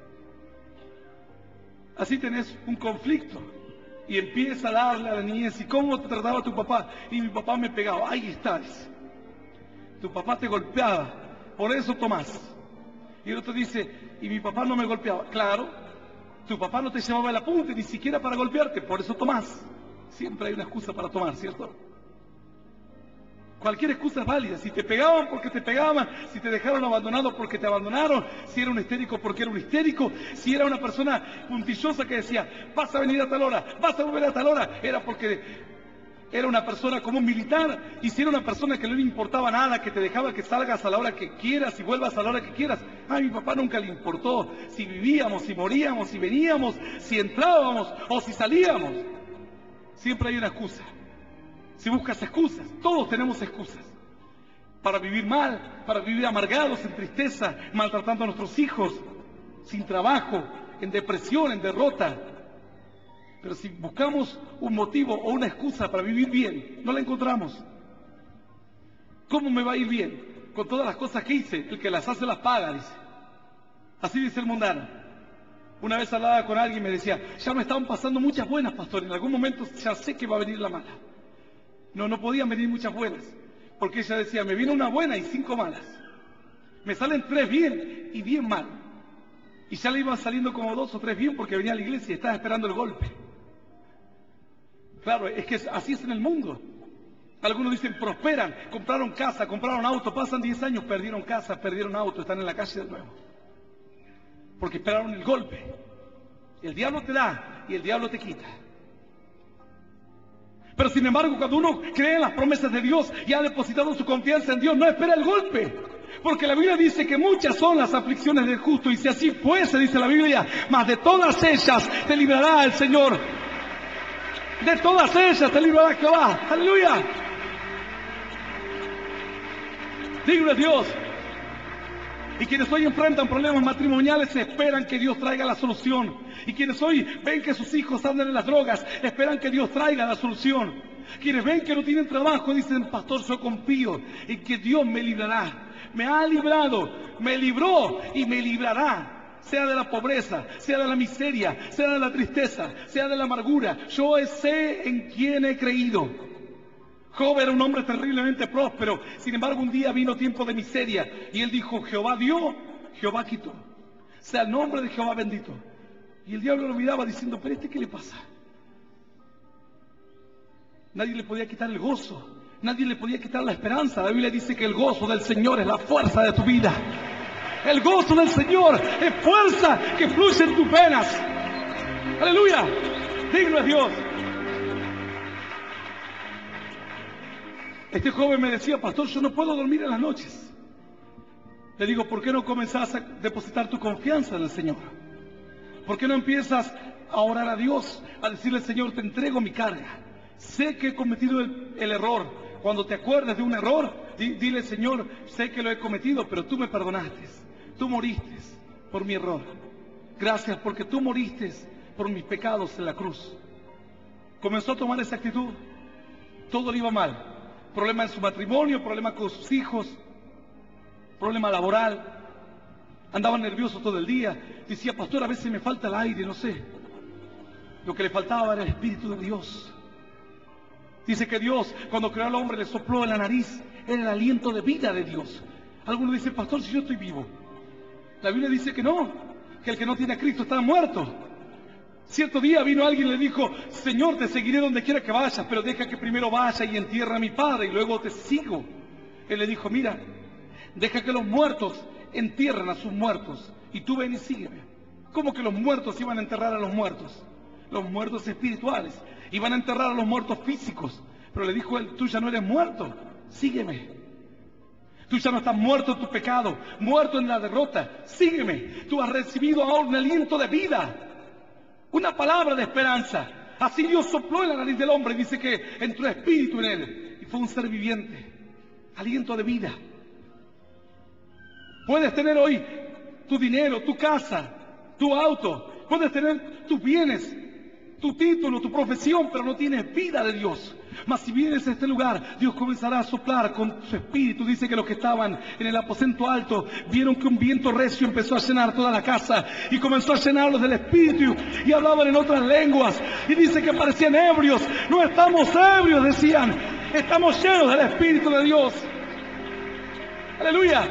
Así tenés un conflicto y empieza a darle a la niñez, ¿y cómo te trataba tu papá? Y mi papá me pegaba. Ahí está, dice. Tu papá te golpeaba, por eso tomás. Y el otro dice, y mi papá no me golpeaba. Claro, tu papá no te llevaba el apunte ni siquiera para golpearte, por eso tomás. Siempre hay una excusa para tomar, ¿cierto? Cualquier excusa es válida. Si te pegaban porque te pegaban, si te dejaron abandonado porque te abandonaron, si era un histérico porque era un histérico, si era una persona puntillosa que decía, vas a venir a tal hora, vas a volver a tal hora, era porque era una persona como un militar. Y si era una persona que no le importaba nada, que te dejaba que salgas a la hora que quieras y vuelvas a la hora que quieras, a mi papá nunca le importó si vivíamos, si moríamos, si veníamos, si entrábamos o si salíamos. Siempre hay una excusa. Si buscas excusas, todos tenemos excusas. Para vivir mal, para vivir amargados, en tristeza, maltratando a nuestros hijos, sin trabajo, en depresión, en derrota. Pero si buscamos un motivo o una excusa para vivir bien, no la encontramos. ¿Cómo me va a ir bien? Con todas las cosas que hice, el que las hace las paga, dice. Así dice el mundano. Una vez hablaba con alguien y me decía, ya me estaban pasando muchas buenas, pastor, en algún momento ya sé que va a venir la mala. No, no podían venir muchas buenas, porque ella decía, me viene una buena y cinco malas. Me salen tres bien y diez mal. Y ya le iban saliendo como dos o tres bien porque venía a la iglesia y estaba esperando el golpe. Claro, es que así es en el mundo. Algunos dicen, prosperan, compraron casa, compraron auto, pasan diez años, perdieron casa, perdieron auto, están en la calle de nuevo. Porque esperaron el golpe. El diablo te da y el diablo te quita. Pero sin embargo, cuando uno cree en las promesas de Dios y ha depositado su confianza en Dios, no espera el golpe. Porque la Biblia dice que muchas son las aflicciones del justo, y si así fuese, dice la Biblia, mas de todas ellas te librará el Señor. De todas ellas te librará Jehová. Aleluya. Digno es Dios. Y quienes hoy enfrentan problemas matrimoniales esperan que Dios traiga la solución. Y quienes hoy ven que sus hijos andan en las drogas, esperan que Dios traiga la solución. Quienes ven que no tienen trabajo dicen, pastor, yo confío en que Dios me librará. Me ha librado, me libró y me librará. Sea de la pobreza, sea de la miseria, sea de la tristeza, sea de la amargura. Yo sé en quién he creído. Job era un hombre terriblemente próspero, sin embargo un día vino tiempo de miseria y él dijo, Jehová dio, Jehová quitó. Sea el nombre de Jehová bendito. Y el diablo lo miraba diciendo, pero ¿este qué le pasa? Nadie le podía quitar el gozo, nadie le podía quitar la esperanza. La Biblia dice que el gozo del Señor es la fuerza de tu vida. El gozo del Señor es fuerza que fluye en tus venas. Aleluya, digno es Dios. Este joven me decía, pastor, yo no puedo dormir en las noches. Le digo, ¿por qué no comenzás a depositar tu confianza en el Señor? ¿Por qué no empiezas a orar a Dios, a decirle, Señor, te entrego mi carga? Sé que he cometido el, el error. Cuando te acuerdes de un error, di, dile, Señor, sé que lo he cometido, pero tú me perdonaste. Tú moriste por mi error. Gracias porque tú moriste por mis pecados en la cruz. Comenzó a tomar esa actitud. Todo le iba mal. Problema en su matrimonio, problema con sus hijos, problema laboral. Andaba nervioso todo el día. Decía, pastor, a veces me falta el aire, no sé. Lo que le faltaba era el Espíritu de Dios. Dice que Dios, cuando creó al hombre, le sopló en la nariz, era el aliento de vida de Dios. Algunos dicen, pastor, si yo estoy vivo. La Biblia dice que no, que el que no tiene a Cristo está muerto. Cierto día vino alguien y le dijo, Señor, te seguiré donde quiera que vayas, pero deja que primero vaya y entierre a mi padre y luego te sigo. Él le dijo, mira, deja que los muertos entierren a sus muertos y tú ven y sígueme. ¿Cómo que los muertos iban a enterrar a los muertos? Los muertos espirituales iban a enterrar a los muertos físicos. Pero le dijo él, tú ya no eres muerto, sígueme. Tú ya no estás muerto en tu pecado, muerto en la derrota, sígueme. Tú has recibido ahora un aliento de vida, una palabra de esperanza. Así Dios sopló en la nariz del hombre y dice que entró espíritu en él y fue un ser viviente, aliento de vida. Puedes tener hoy tu dinero, tu casa, tu auto, puedes tener tus bienes, tu título, tu profesión, pero no tienes vida de Dios. Mas si vienes a este lugar, Dios comenzará a soplar con su espíritu. Dice que los que estaban en el aposento alto vieron que un viento recio empezó a llenar toda la casa y comenzó a llenarlos del espíritu y hablaban en otras lenguas. Y dice que parecían ebrios. No estamos ebrios, decían, estamos llenos del espíritu de Dios. Aleluya.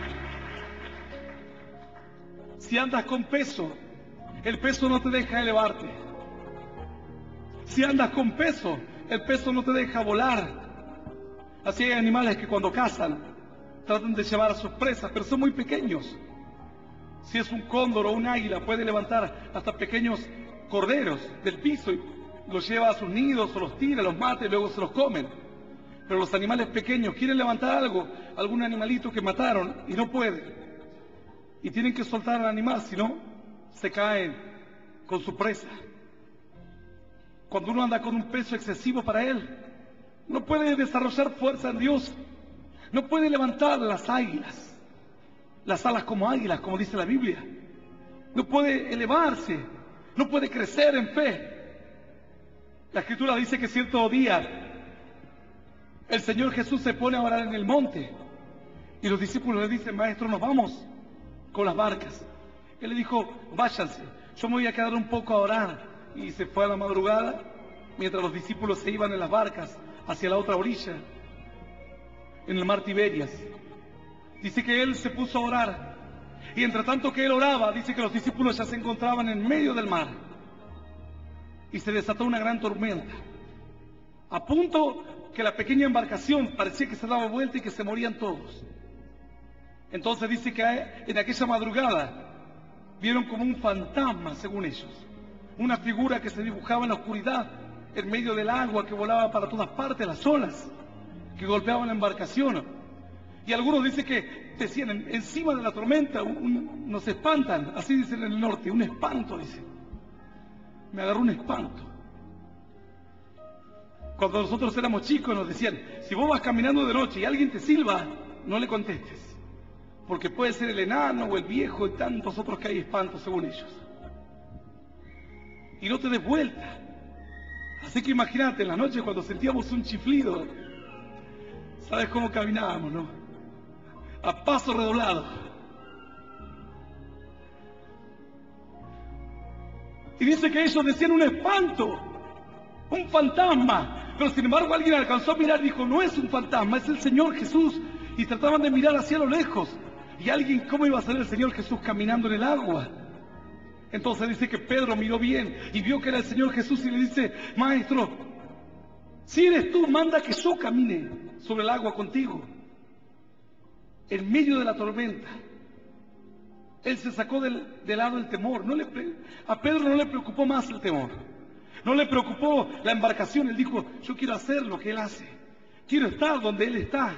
Si andas con peso, el peso no te deja elevarte. Si andas con peso, el peso no te deja volar. Así hay animales que cuando cazan tratan de llevar a sus presas, pero son muy pequeños. Si es un cóndor o un águila, puede levantar hasta pequeños corderos del piso y los lleva a sus nidos o los tira, los mata y luego se los comen. Pero los animales pequeños quieren levantar algo, algún animalito que mataron y no pueden. Y tienen que soltar al animal, si no, se caen con su presa. Cuando uno anda con un peso excesivo para él, no puede desarrollar fuerza en Dios. No puede levantar las águilas, las alas como águilas, como dice la Biblia. No puede elevarse, no puede crecer en fe. La Escritura dice que cierto día el Señor Jesús se pone a orar en el monte y los discípulos le dicen, maestro, nos vamos con las barcas. Él le dijo, váyanse, yo me voy a quedar un poco a orar. Y se fue a la madrugada, mientras los discípulos se iban en las barcas hacia la otra orilla, en el mar Tiberias. Dice que él se puso a orar, y entre tanto que él oraba, dice que los discípulos ya se encontraban en medio del mar, y se desató una gran tormenta, a punto que la pequeña embarcación parecía que se daba vuelta y que se morían todos. Entonces dice que en aquella madrugada vieron como un fantasma, según ellos, una figura que se dibujaba en la oscuridad, en medio del agua, que volaba para todas partes, las olas, que golpeaban la embarcación. Y algunos dicen que decían, en, encima de la tormenta, un, un, nos espantan, así dicen en el norte, un espanto, dicen. Me agarró un espanto. Cuando nosotros éramos chicos nos decían, si vos vas caminando de noche y alguien te silba, no le contestes, porque puede ser el enano o el viejo y tantos otros que hay espantos según ellos. Y no te des vuelta. Así que imagínate, en la noche cuando sentíamos un chiflido, ¿sabes cómo caminábamos, no? A paso redoblado. Y dice que ellos decían un espanto, un fantasma. Pero sin embargo alguien alcanzó a mirar y dijo, no es un fantasma, es el Señor Jesús. Y trataban de mirar hacia lo lejos. Y alguien, ¿cómo iba a ser el Señor Jesús caminando en el agua? Entonces dice que Pedro miró bien y vio que era el Señor Jesús y le dice, maestro, si eres tú, manda que yo camine sobre el agua contigo. En medio de la tormenta, él se sacó del, del lado el temor. No le, a Pedro no le preocupó más el temor. No le preocupó la embarcación. Él dijo, yo quiero hacer lo que él hace. Quiero estar donde él está.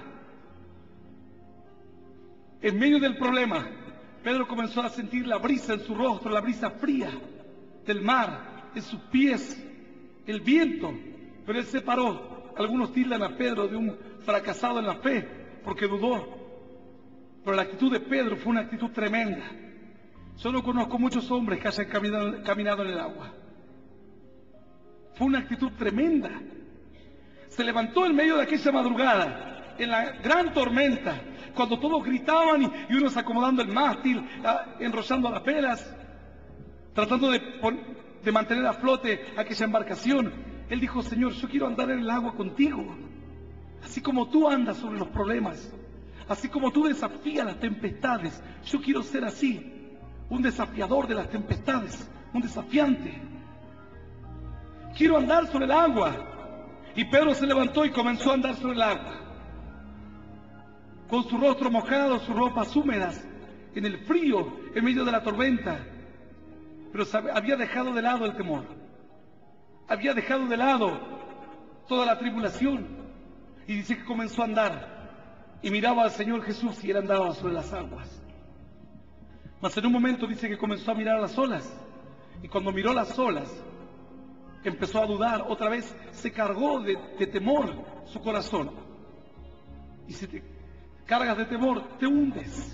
En medio del problema, Pedro comenzó a sentir la brisa en su rostro, la brisa fría del mar, en sus pies, el viento. Pero él se paró. Algunos tildan a Pedro de un fracasado en la fe, porque dudó. Pero la actitud de Pedro fue una actitud tremenda. Yo no conozco muchos hombres que hayan caminado, caminado en el agua. Fue una actitud tremenda. Se levantó en medio de aquella madrugada, en la gran tormenta, cuando todos gritaban y, y unos acomodando el mástil, enrollando las velas, tratando de, pon, de mantener a flote aquella embarcación, él dijo: Señor, yo quiero andar en el agua contigo, así como tú andas sobre los problemas, así como tú desafías las tempestades. Yo quiero ser así, un desafiador de las tempestades, un desafiante. Quiero andar sobre el agua. Y Pedro se levantó y comenzó a andar sobre el agua, con su rostro mojado, sus ropas húmedas, en el frío, en medio de la tormenta. Pero había dejado de lado el temor, había dejado de lado toda la tribulación, y dice que comenzó a andar y miraba al Señor Jesús y él andaba sobre las aguas. Mas en un momento dice que comenzó a mirar a las olas, y cuando miró las olas empezó a dudar. Otra vez se cargó de, de temor su corazón, y si te cargas de temor te hundes.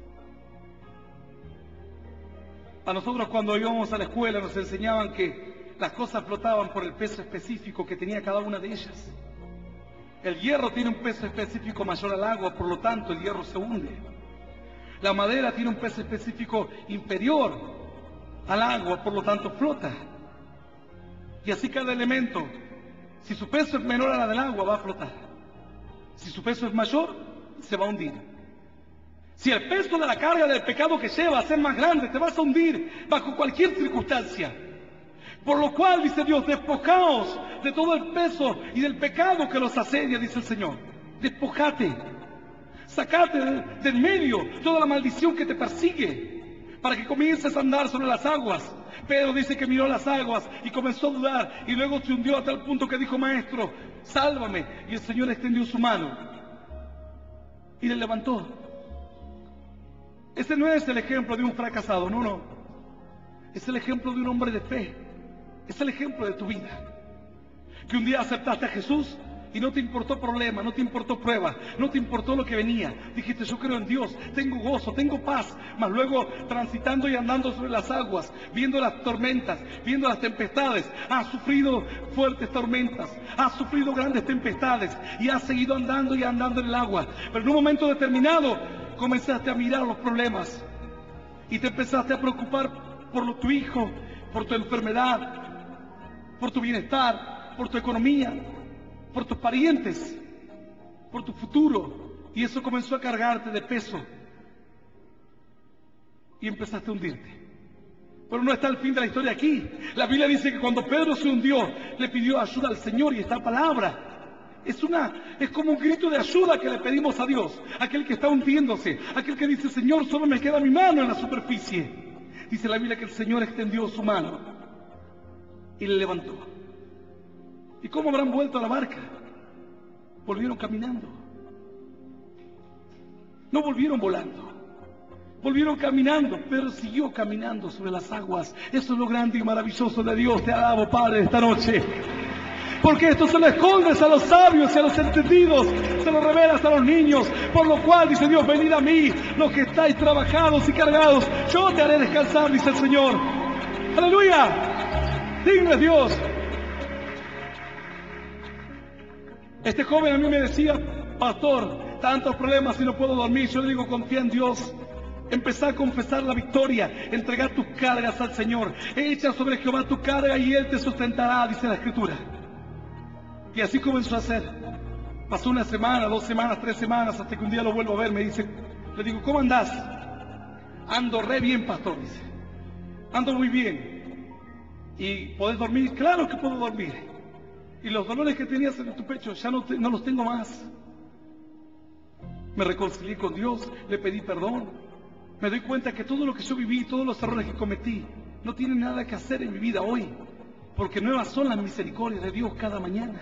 A nosotros, cuando íbamos a la escuela, nos enseñaban que las cosas flotaban por el peso específico que tenía cada una de ellas. El hierro tiene un peso específico mayor al agua, por lo tanto el hierro se hunde. La madera tiene un peso específico inferior al agua, por lo tanto flota. Y así cada elemento, si su peso es menor a la del agua, va a flotar. Si su peso es mayor, se va a hundir. Si el peso de la carga del pecado que lleva a ser más grande, te vas a hundir bajo cualquier circunstancia. Por lo cual, dice Dios, despojaos de todo el peso y del pecado que los asedia, dice el Señor. Despojate. Sacate del, del medio toda la maldición que te persigue, para que comiences a andar sobre las aguas. Pedro dice que miró las aguas y comenzó a dudar, y luego se hundió a tal punto que dijo: Maestro, sálvame. Y el Señor extendió su mano y le levantó. Ese no es el ejemplo de un fracasado, no, no. Es el ejemplo de un hombre de fe. Es el ejemplo de tu vida. Que un día aceptaste a Jesús y no te importó problema, no te importó prueba, no te importó lo que venía. Dijiste: yo creo en Dios, tengo gozo, tengo paz. Mas luego, transitando y andando sobre las aguas, viendo las tormentas, viendo las tempestades, has sufrido fuertes tormentas, has sufrido grandes tempestades y has seguido andando y andando en el agua. Pero en un momento determinado comenzaste a mirar los problemas y te empezaste a preocupar por lo, tu hijo, por tu enfermedad, por tu bienestar, por tu economía, por tus parientes, por tu futuro, y eso comenzó a cargarte de peso y empezaste a hundirte. Pero no está el fin de la historia aquí. La Biblia dice que cuando Pedro se hundió, le pidió ayuda al Señor, y esta palabra es una, es como un grito de ayuda que le pedimos a Dios. Aquel que está hundiéndose, aquel que dice: Señor, solo me queda mi mano en la superficie. Dice la Biblia que el Señor extendió su mano y le levantó. ¿Y cómo habrán vuelto a la barca? Volvieron caminando. No volvieron volando, volvieron caminando. Pero siguió caminando sobre las aguas. Eso es lo grande y maravilloso de Dios. Te alabo, Padre, esta noche. Porque esto se lo escondes a los sabios y a los entendidos, se lo revelas a los niños. Por lo cual, dice Dios: venid a mí, los que estáis trabajados y cargados, yo te haré descansar, dice el Señor. ¡Aleluya! Digno es Dios. Este joven a mí me decía: pastor, tantos problemas y no puedo dormir. Yo le digo: confía en Dios. Empezá a confesar la victoria, entregar tus cargas al Señor. Echa sobre Jehová tu carga y Él te sustentará, dice la Escritura. Y así comenzó a hacer. Pasó una semana, dos semanas, tres semanas, hasta que un día lo vuelvo a ver. Me dice, le digo: ¿cómo andás? Ando re bien, pastor, dice. Ando muy bien. ¿Y podés dormir? Claro que puedo dormir. Y los dolores que tenías en tu pecho ya no, te, no los tengo más. Me reconcilié con Dios, le pedí perdón. Me doy cuenta que todo lo que yo viví, todos los errores que cometí, no tienen nada que hacer en mi vida hoy, porque nuevas son las misericordias de Dios cada mañana.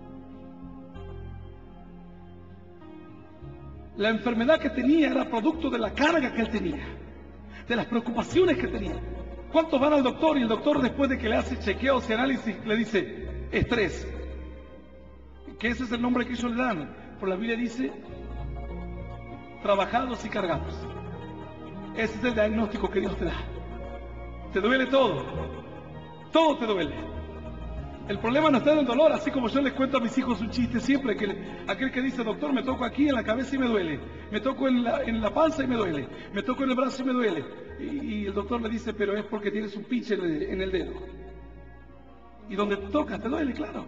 La enfermedad que tenía era producto de la carga que él tenía, de las preocupaciones que tenía. ¿Cuántos van al doctor y el doctor, después de que le hace chequeos y análisis, le dice estrés? Que ese es el nombre que ellos le dan. Por la Biblia dice trabajados y cargados. Ese es el diagnóstico que Dios te da. Te duele todo, todo te duele. El problema no está en el dolor, así como yo les cuento a mis hijos un chiste siempre, que aquel que dice: doctor, me toco aquí en la cabeza y me duele, me toco en la, en la panza y me duele, me toco en el brazo y me duele. Y, y el doctor le dice: pero es porque tienes un pinche en el, en el dedo. Y donde te tocas te duele, claro.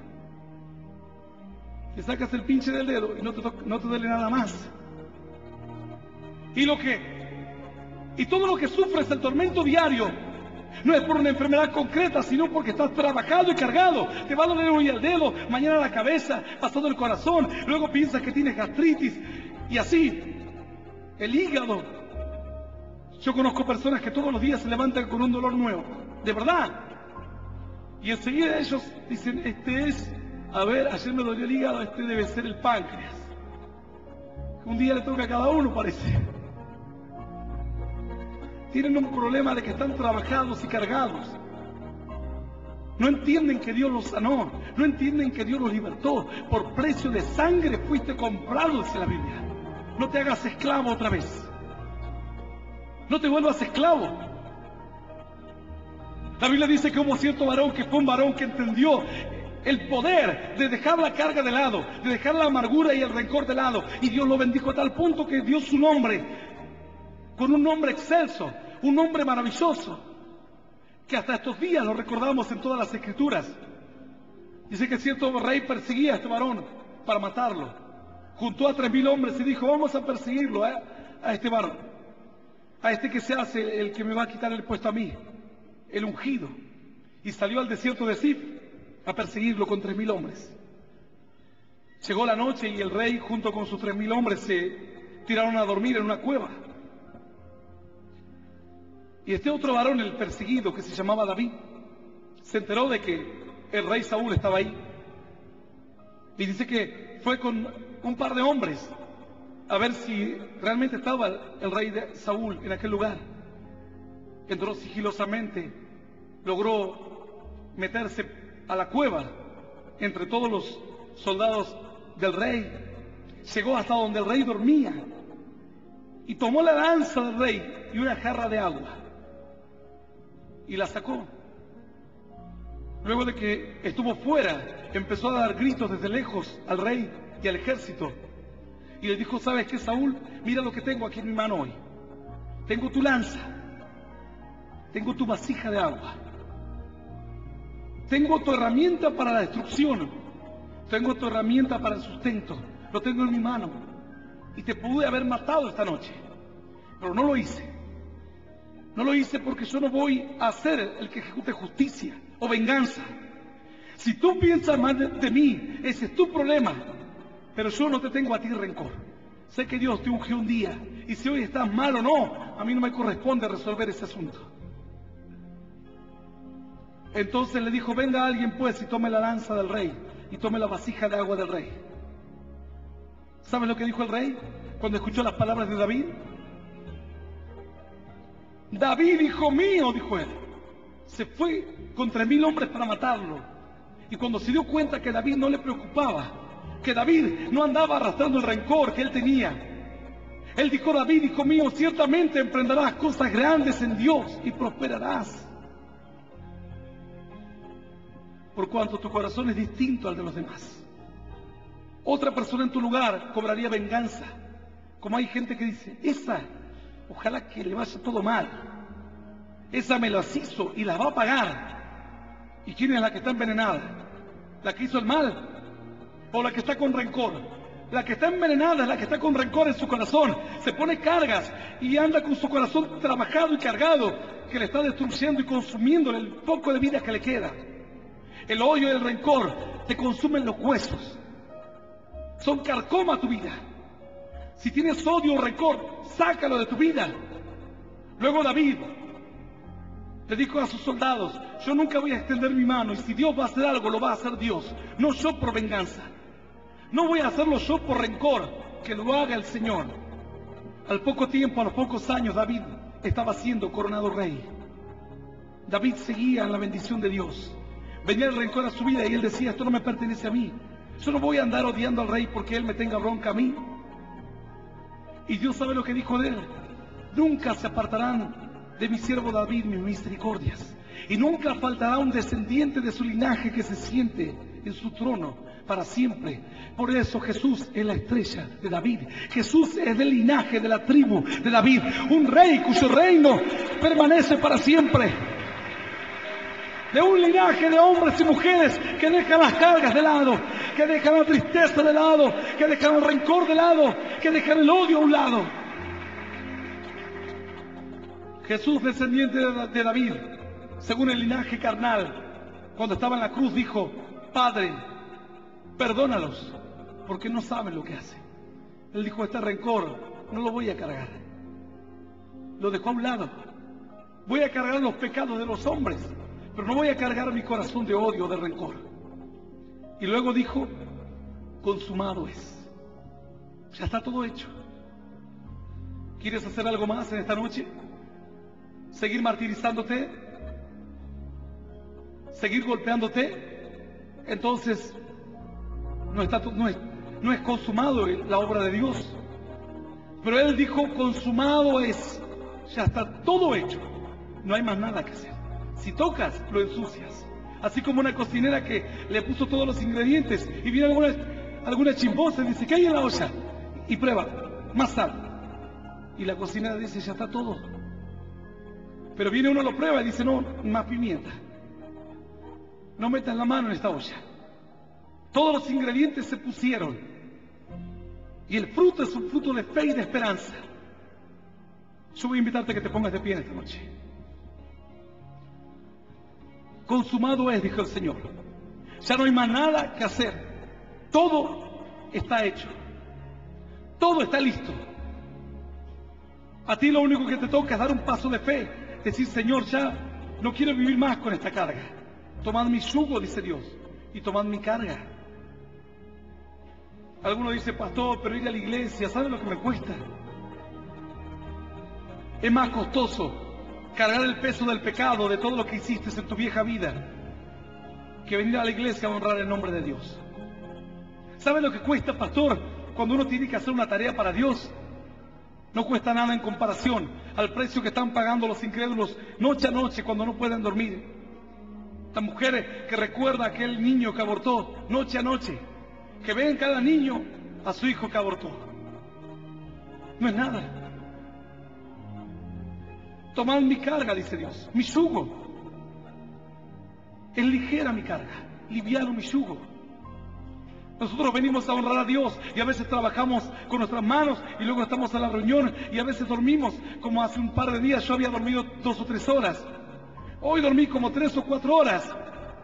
Te sacas el pinche del dedo y no te, no te duele nada más. Y lo que, y todo lo que sufres, el tormento diario, no es por una enfermedad concreta, sino porque estás trabajado y cargado. Te va a doler hoy el dedo, mañana la cabeza, pasado el corazón, luego piensas que tienes gastritis, y así, el hígado. Yo conozco personas que todos los días se levantan con un dolor nuevo, de verdad. Y enseguida ellos dicen, este es, a ver, ayer me dolió el hígado, este debe ser el páncreas. Un día le toca a cada uno, parece. Tienen un problema de que están trabajados y cargados. No entienden que Dios los sanó, no entienden que Dios los libertó. Por precio de sangre fuiste comprado, dice la Biblia. No te hagas esclavo otra vez. No te vuelvas esclavo. La Biblia dice que hubo cierto varón que fue un varón que entendió el poder de dejar la carga de lado, de dejar la amargura y el rencor de lado. Y Dios lo bendijo a tal punto que dio su nombre, con un nombre excelso, un nombre maravilloso, que hasta estos días lo recordamos en todas las escrituras. Dice que cierto rey perseguía a este varón para matarlo. Juntó a tres mil hombres y dijo, vamos a perseguirlo ¿eh? a este varón, a este que se hace el que me va a quitar el puesto a mí, el ungido. Y salió al desierto de Sif a perseguirlo con tres mil hombres. Llegó la noche y el rey junto con sus tres mil hombres se tiraron a dormir en una cueva. Y este otro varón, el perseguido, que se llamaba David, se enteró de que el rey Saúl estaba ahí. Y dice que fue con un par de hombres a ver si realmente estaba el rey de Saúl en aquel lugar. Entró sigilosamente, logró meterse a la cueva entre todos los soldados del rey. Llegó hasta donde el rey dormía y tomó la lanza del rey y una jarra de agua y la sacó. Luego de que estuvo fuera, empezó a dar gritos desde lejos al rey y al ejército y le dijo, ¿sabes qué, Saúl? Mira lo que tengo aquí en mi mano hoy. Tengo tu lanza, tengo tu vasija de agua, tengo tu herramienta para la destrucción, tengo tu herramienta para el sustento, lo tengo en mi mano y te pude haber matado esta noche, pero no lo hice. No lo hice porque yo no voy a ser el que ejecute justicia o venganza. Si tú piensas mal de, de mí, ese es tu problema, pero yo no te tengo a ti rencor. Sé que Dios te ungió un día y si hoy estás mal o no, a mí no me corresponde resolver ese asunto. Entonces le dijo, venga alguien pues y tome la lanza del rey y tome la vasija de agua del rey. ¿Sabes lo que dijo el rey cuando escuchó las palabras de David? David, hijo mío, dijo él. Se fue con tres mil hombres para matarlo. Y cuando se dio cuenta que David no le preocupaba, que David no andaba arrastrando el rencor que él tenía, él dijo, David, hijo mío, ciertamente emprenderás cosas grandes en Dios y prosperarás, por cuanto tu corazón es distinto al de los demás. Otra persona en tu lugar cobraría venganza, como hay gente que dice, esa, ojalá que le vaya todo mal, esa me las hizo y las va a pagar. ¿Y quién es la que está envenenada? ¿La que hizo el mal o la que está con rencor? La que está envenenada es la que está con rencor en su corazón, se pone cargas y anda con su corazón trabajado y cargado, que le está destruyendo y consumiendo el poco de vida que le queda. El odio y el rencor te consumen los huesos, son carcoma a tu vida. Si tienes odio o rencor, sácalo de tu vida. Luego David le dijo a sus soldados, yo nunca voy a extender mi mano y si Dios va a hacer algo, lo va a hacer Dios, no yo por venganza. No voy a hacerlo yo por rencor, que lo haga el Señor. Al poco tiempo, a los pocos años, David estaba siendo coronado rey. David seguía en la bendición de Dios. Venía el rencor a su vida y él decía, esto no me pertenece a mí. Yo no voy a andar odiando al rey porque él me tenga bronca a mí. Y Dios sabe lo que dijo de él. Nunca se apartarán de mi siervo David mis misericordias, y nunca faltará un descendiente de su linaje que se siente en su trono para siempre. Por eso Jesús es la estrella de David. Jesús es del linaje de la tribu de David, un rey cuyo reino permanece para siempre. de un linaje de hombres y mujeres que dejan las cargas de lado, que dejan la tristeza de lado, que dejan el rencor de lado, que dejan el odio a un lado. Jesús, descendiente de David, según el linaje carnal, cuando estaba en la cruz dijo: Padre, perdónalos, porque no saben lo que hacen. Él dijo: este rencor no lo voy a cargar. Lo dejó a un lado. Voy a cargar los pecados de los hombres, pero no voy a cargar mi corazón de odio, de rencor. Y luego dijo: consumado es. Ya está todo hecho. ¿Quieres hacer algo más en esta noche? ¿Seguir martirizándote? ¿Seguir golpeándote? Entonces no, está, no, es, no es consumado la obra de Dios. Pero Él dijo: consumado es. Ya está todo hecho. No hay más nada que hacer. Si tocas, lo ensucias. Así como una cocinera que le puso todos los ingredientes y viene alguna, alguna chimbosa y dice: ¿qué hay en la olla? Y prueba, más sal. Y la cocinera dice: ya está todo. Pero viene uno, lo prueba y dice: no, más pimienta. No metas la mano en esta olla. Todos los ingredientes se pusieron. Y el fruto es un fruto de fe y de esperanza. Yo voy a invitarte a que te pongas de pie en esta noche. Consumado es, dijo el Señor. Ya no hay más nada que hacer. Todo está hecho. Todo está listo. A ti lo único que te toca es dar un paso de fe. Decir: Señor, ya no quiero vivir más con esta carga. Tomad mi yugo, dice Dios, y tomad mi carga. Alguno dice: pastor, pero ir a la iglesia, ¿sabe lo que me cuesta? Es más costoso cargar el peso del pecado, de todo lo que hiciste en tu vieja vida, que venir a la iglesia a honrar el nombre de Dios. ¿Sabe lo que cuesta, pastor, cuando uno tiene que hacer una tarea para Dios? No cuesta nada en comparación al precio que están pagando los incrédulos noche a noche cuando no pueden dormir. Las mujeres que recuerdan a aquel niño que abortó noche a noche, que ven cada niño a su hijo que abortó. No es nada. Tomad mi carga, dice Dios, mi yugo. Es ligera mi carga, liviano mi yugo. Nosotros venimos a honrar a Dios y a veces trabajamos con nuestras manos y luego estamos a la reunión y a veces dormimos, como hace un par de días yo había dormido dos o tres horas. Hoy dormí como tres o cuatro horas.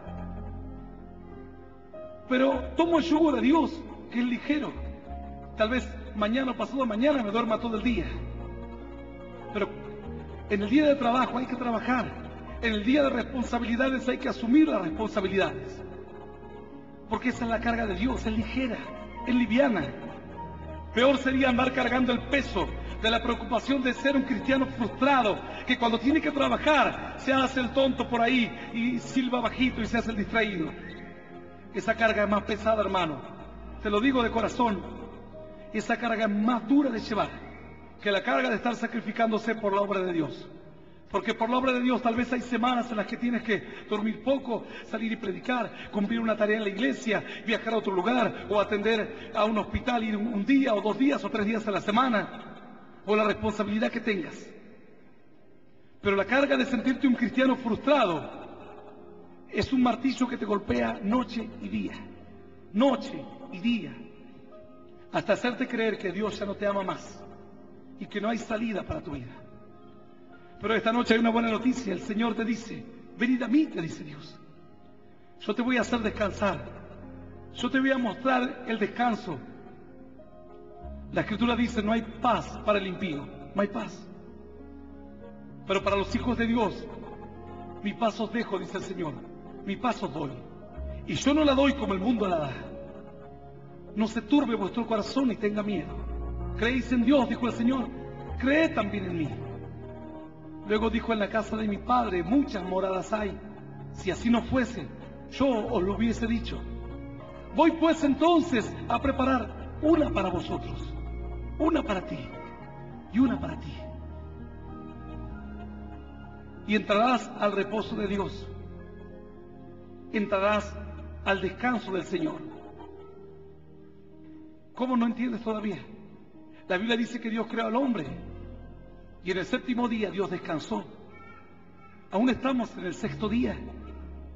Pero tomo el yugo de Dios, que es ligero. Tal vez mañana o pasado mañana me duerma todo el día. Pero en el día de trabajo hay que trabajar. En el día de responsabilidades hay que asumir las responsabilidades. Porque esa es la carga de Dios, es ligera, es liviana. Peor sería andar cargando el peso de la preocupación de ser un cristiano frustrado, que cuando tiene que trabajar se hace el tonto por ahí y silba bajito y se hace el distraído. Esa carga es más pesada, hermano. Te lo digo de corazón. Esa carga es más dura de llevar que la carga de estar sacrificándose por la obra de Dios. Porque por la obra de Dios tal vez hay semanas en las que tienes que dormir poco, salir y predicar, cumplir una tarea en la iglesia, viajar a otro lugar o atender a un hospital, ir un día o dos días o tres días a la semana, o la responsabilidad que tengas. Pero la carga de sentirte un cristiano frustrado es un martillo que te golpea noche y día, noche y día, hasta hacerte creer que Dios ya no te ama más y que no hay salida para tu vida. Pero esta noche hay una buena noticia. El Señor te dice: venid a mí, te dice Dios. Yo te voy a hacer descansar. Yo te voy a mostrar el descanso. La Escritura dice: no hay paz para el impío. No hay paz. Pero para los hijos de Dios, mi paz os dejo, dice el Señor. Mi paz os doy. Y yo no la doy como el mundo la da. No se turbe vuestro corazón ni tenga miedo. Creéis en Dios, dijo el Señor. Creed también en mí. Luego dijo: en la casa de mi Padre muchas moradas hay. Si así no fuese, yo os lo hubiese dicho. Voy pues entonces a preparar una para vosotros, una para ti y una para ti. Y entrarás al reposo de Dios. Entrarás al descanso del Señor. ¿Cómo no entiendes todavía? La Biblia dice que Dios creó al hombre y en el séptimo día Dios descansó. Aún estamos en el sexto día.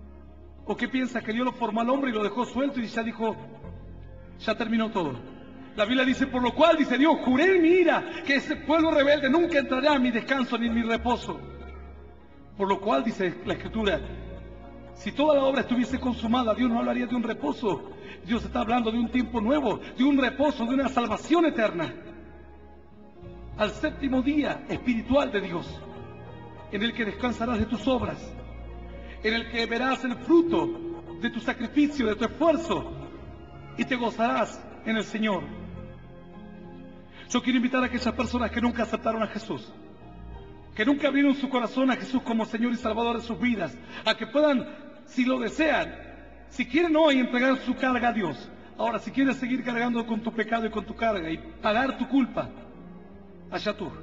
¿O qué piensa? Que Dios lo formó al hombre y lo dejó suelto y ya dijo, ya terminó todo. La Biblia dice, por lo cual, dice Dios, juré en mi ira que ese pueblo rebelde nunca entrará en mi descanso ni en mi reposo. Por lo cual, dice la Escritura, si toda la obra estuviese consumada, Dios no hablaría de un reposo. Dios está hablando de un tiempo nuevo, de un reposo, de una salvación eterna. Al séptimo día espiritual de Dios, en el que descansarás de tus obras, en el que verás el fruto de tu sacrificio, de tu esfuerzo, y te gozarás en el Señor. Yo quiero invitar a aquellas personas que nunca aceptaron a Jesús, que nunca abrieron su corazón a Jesús como Señor y Salvador de sus vidas, a que puedan, si lo desean, si quieren hoy entregar su carga a Dios. Ahora, si quieres seguir cargando con tu pecado y con tu carga y pagar tu culpa, allá tú.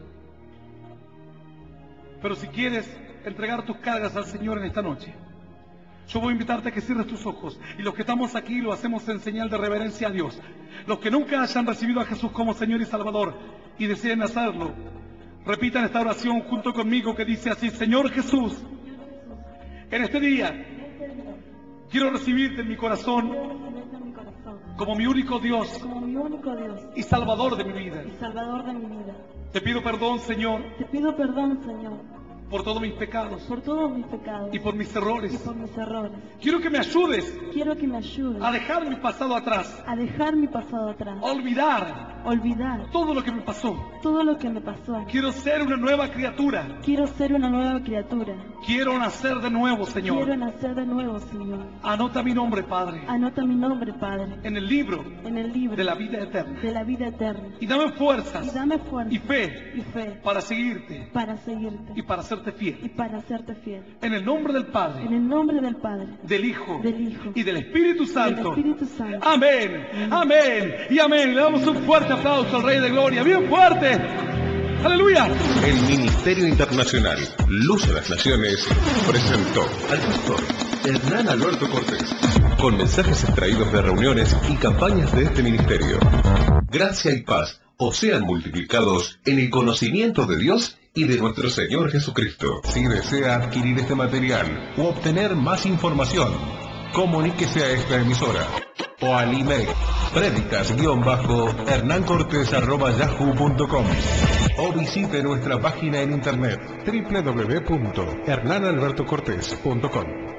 Pero si quieres entregar tus cargas al Señor en esta noche, yo voy a invitarte a que cierres tus ojos. Y los que estamos aquí lo hacemos en señal de reverencia a Dios. Los que nunca hayan recibido a Jesús como Señor y Salvador y deseen hacerlo, repitan esta oración junto conmigo que dice así: Señor Jesús, en este día quiero recibirte en mi corazón como mi único Dios como mi único Dios y Salvador de mi vida. y Salvador de mi vida. Te pido perdón, Señor, Te pido perdón, Señor, por todos mis pecados por todos mis pecados y por mis y errores. por mis errores. Quiero que me ayudes Quiero que me ayudes a dejar mi pasado atrás, a dejar mi pasado atrás, a olvidar olvidar todo lo que me pasó. todo lo que me pasó. Quiero ser una nueva criatura. Quiero ser una nueva criatura. Quiero nacer de nuevo, Quiero Señor. nacer de nuevo, Señor. Anota mi nombre, Padre, Anota mi nombre, Padre, en el libro en el libro de la vida eterna. de la vida eterna. Y dame Y fuerzas dame fuerza y fe y fe para seguirte para seguirte y para hacerte y fiel. para hacerte fiel. En el nombre del En Padre, el nombre del Padre, del Hijo del Hijo y del Espíritu del Santo. Espíritu Santo. Amén, amén y amén. Le damos un fuerte aplauso al Rey de Gloria. Bien fuerte. Aleluya. El Ministerio Internacional Luz de las Naciones presentó al pastor Hernán Alberto Cortés con mensajes extraídos de reuniones y campañas de este ministerio. Gracia y paz os sean multiplicados en el conocimiento de Dios y de nuestro Señor Jesucristo. Si desea adquirir este material u obtener más información, comuníquese a esta emisora o al email prédicas guión bajo hernán cortés arroba yahoo punto com o visite nuestra página en internet doble u doble u doble u punto hernán alberto cortés punto com.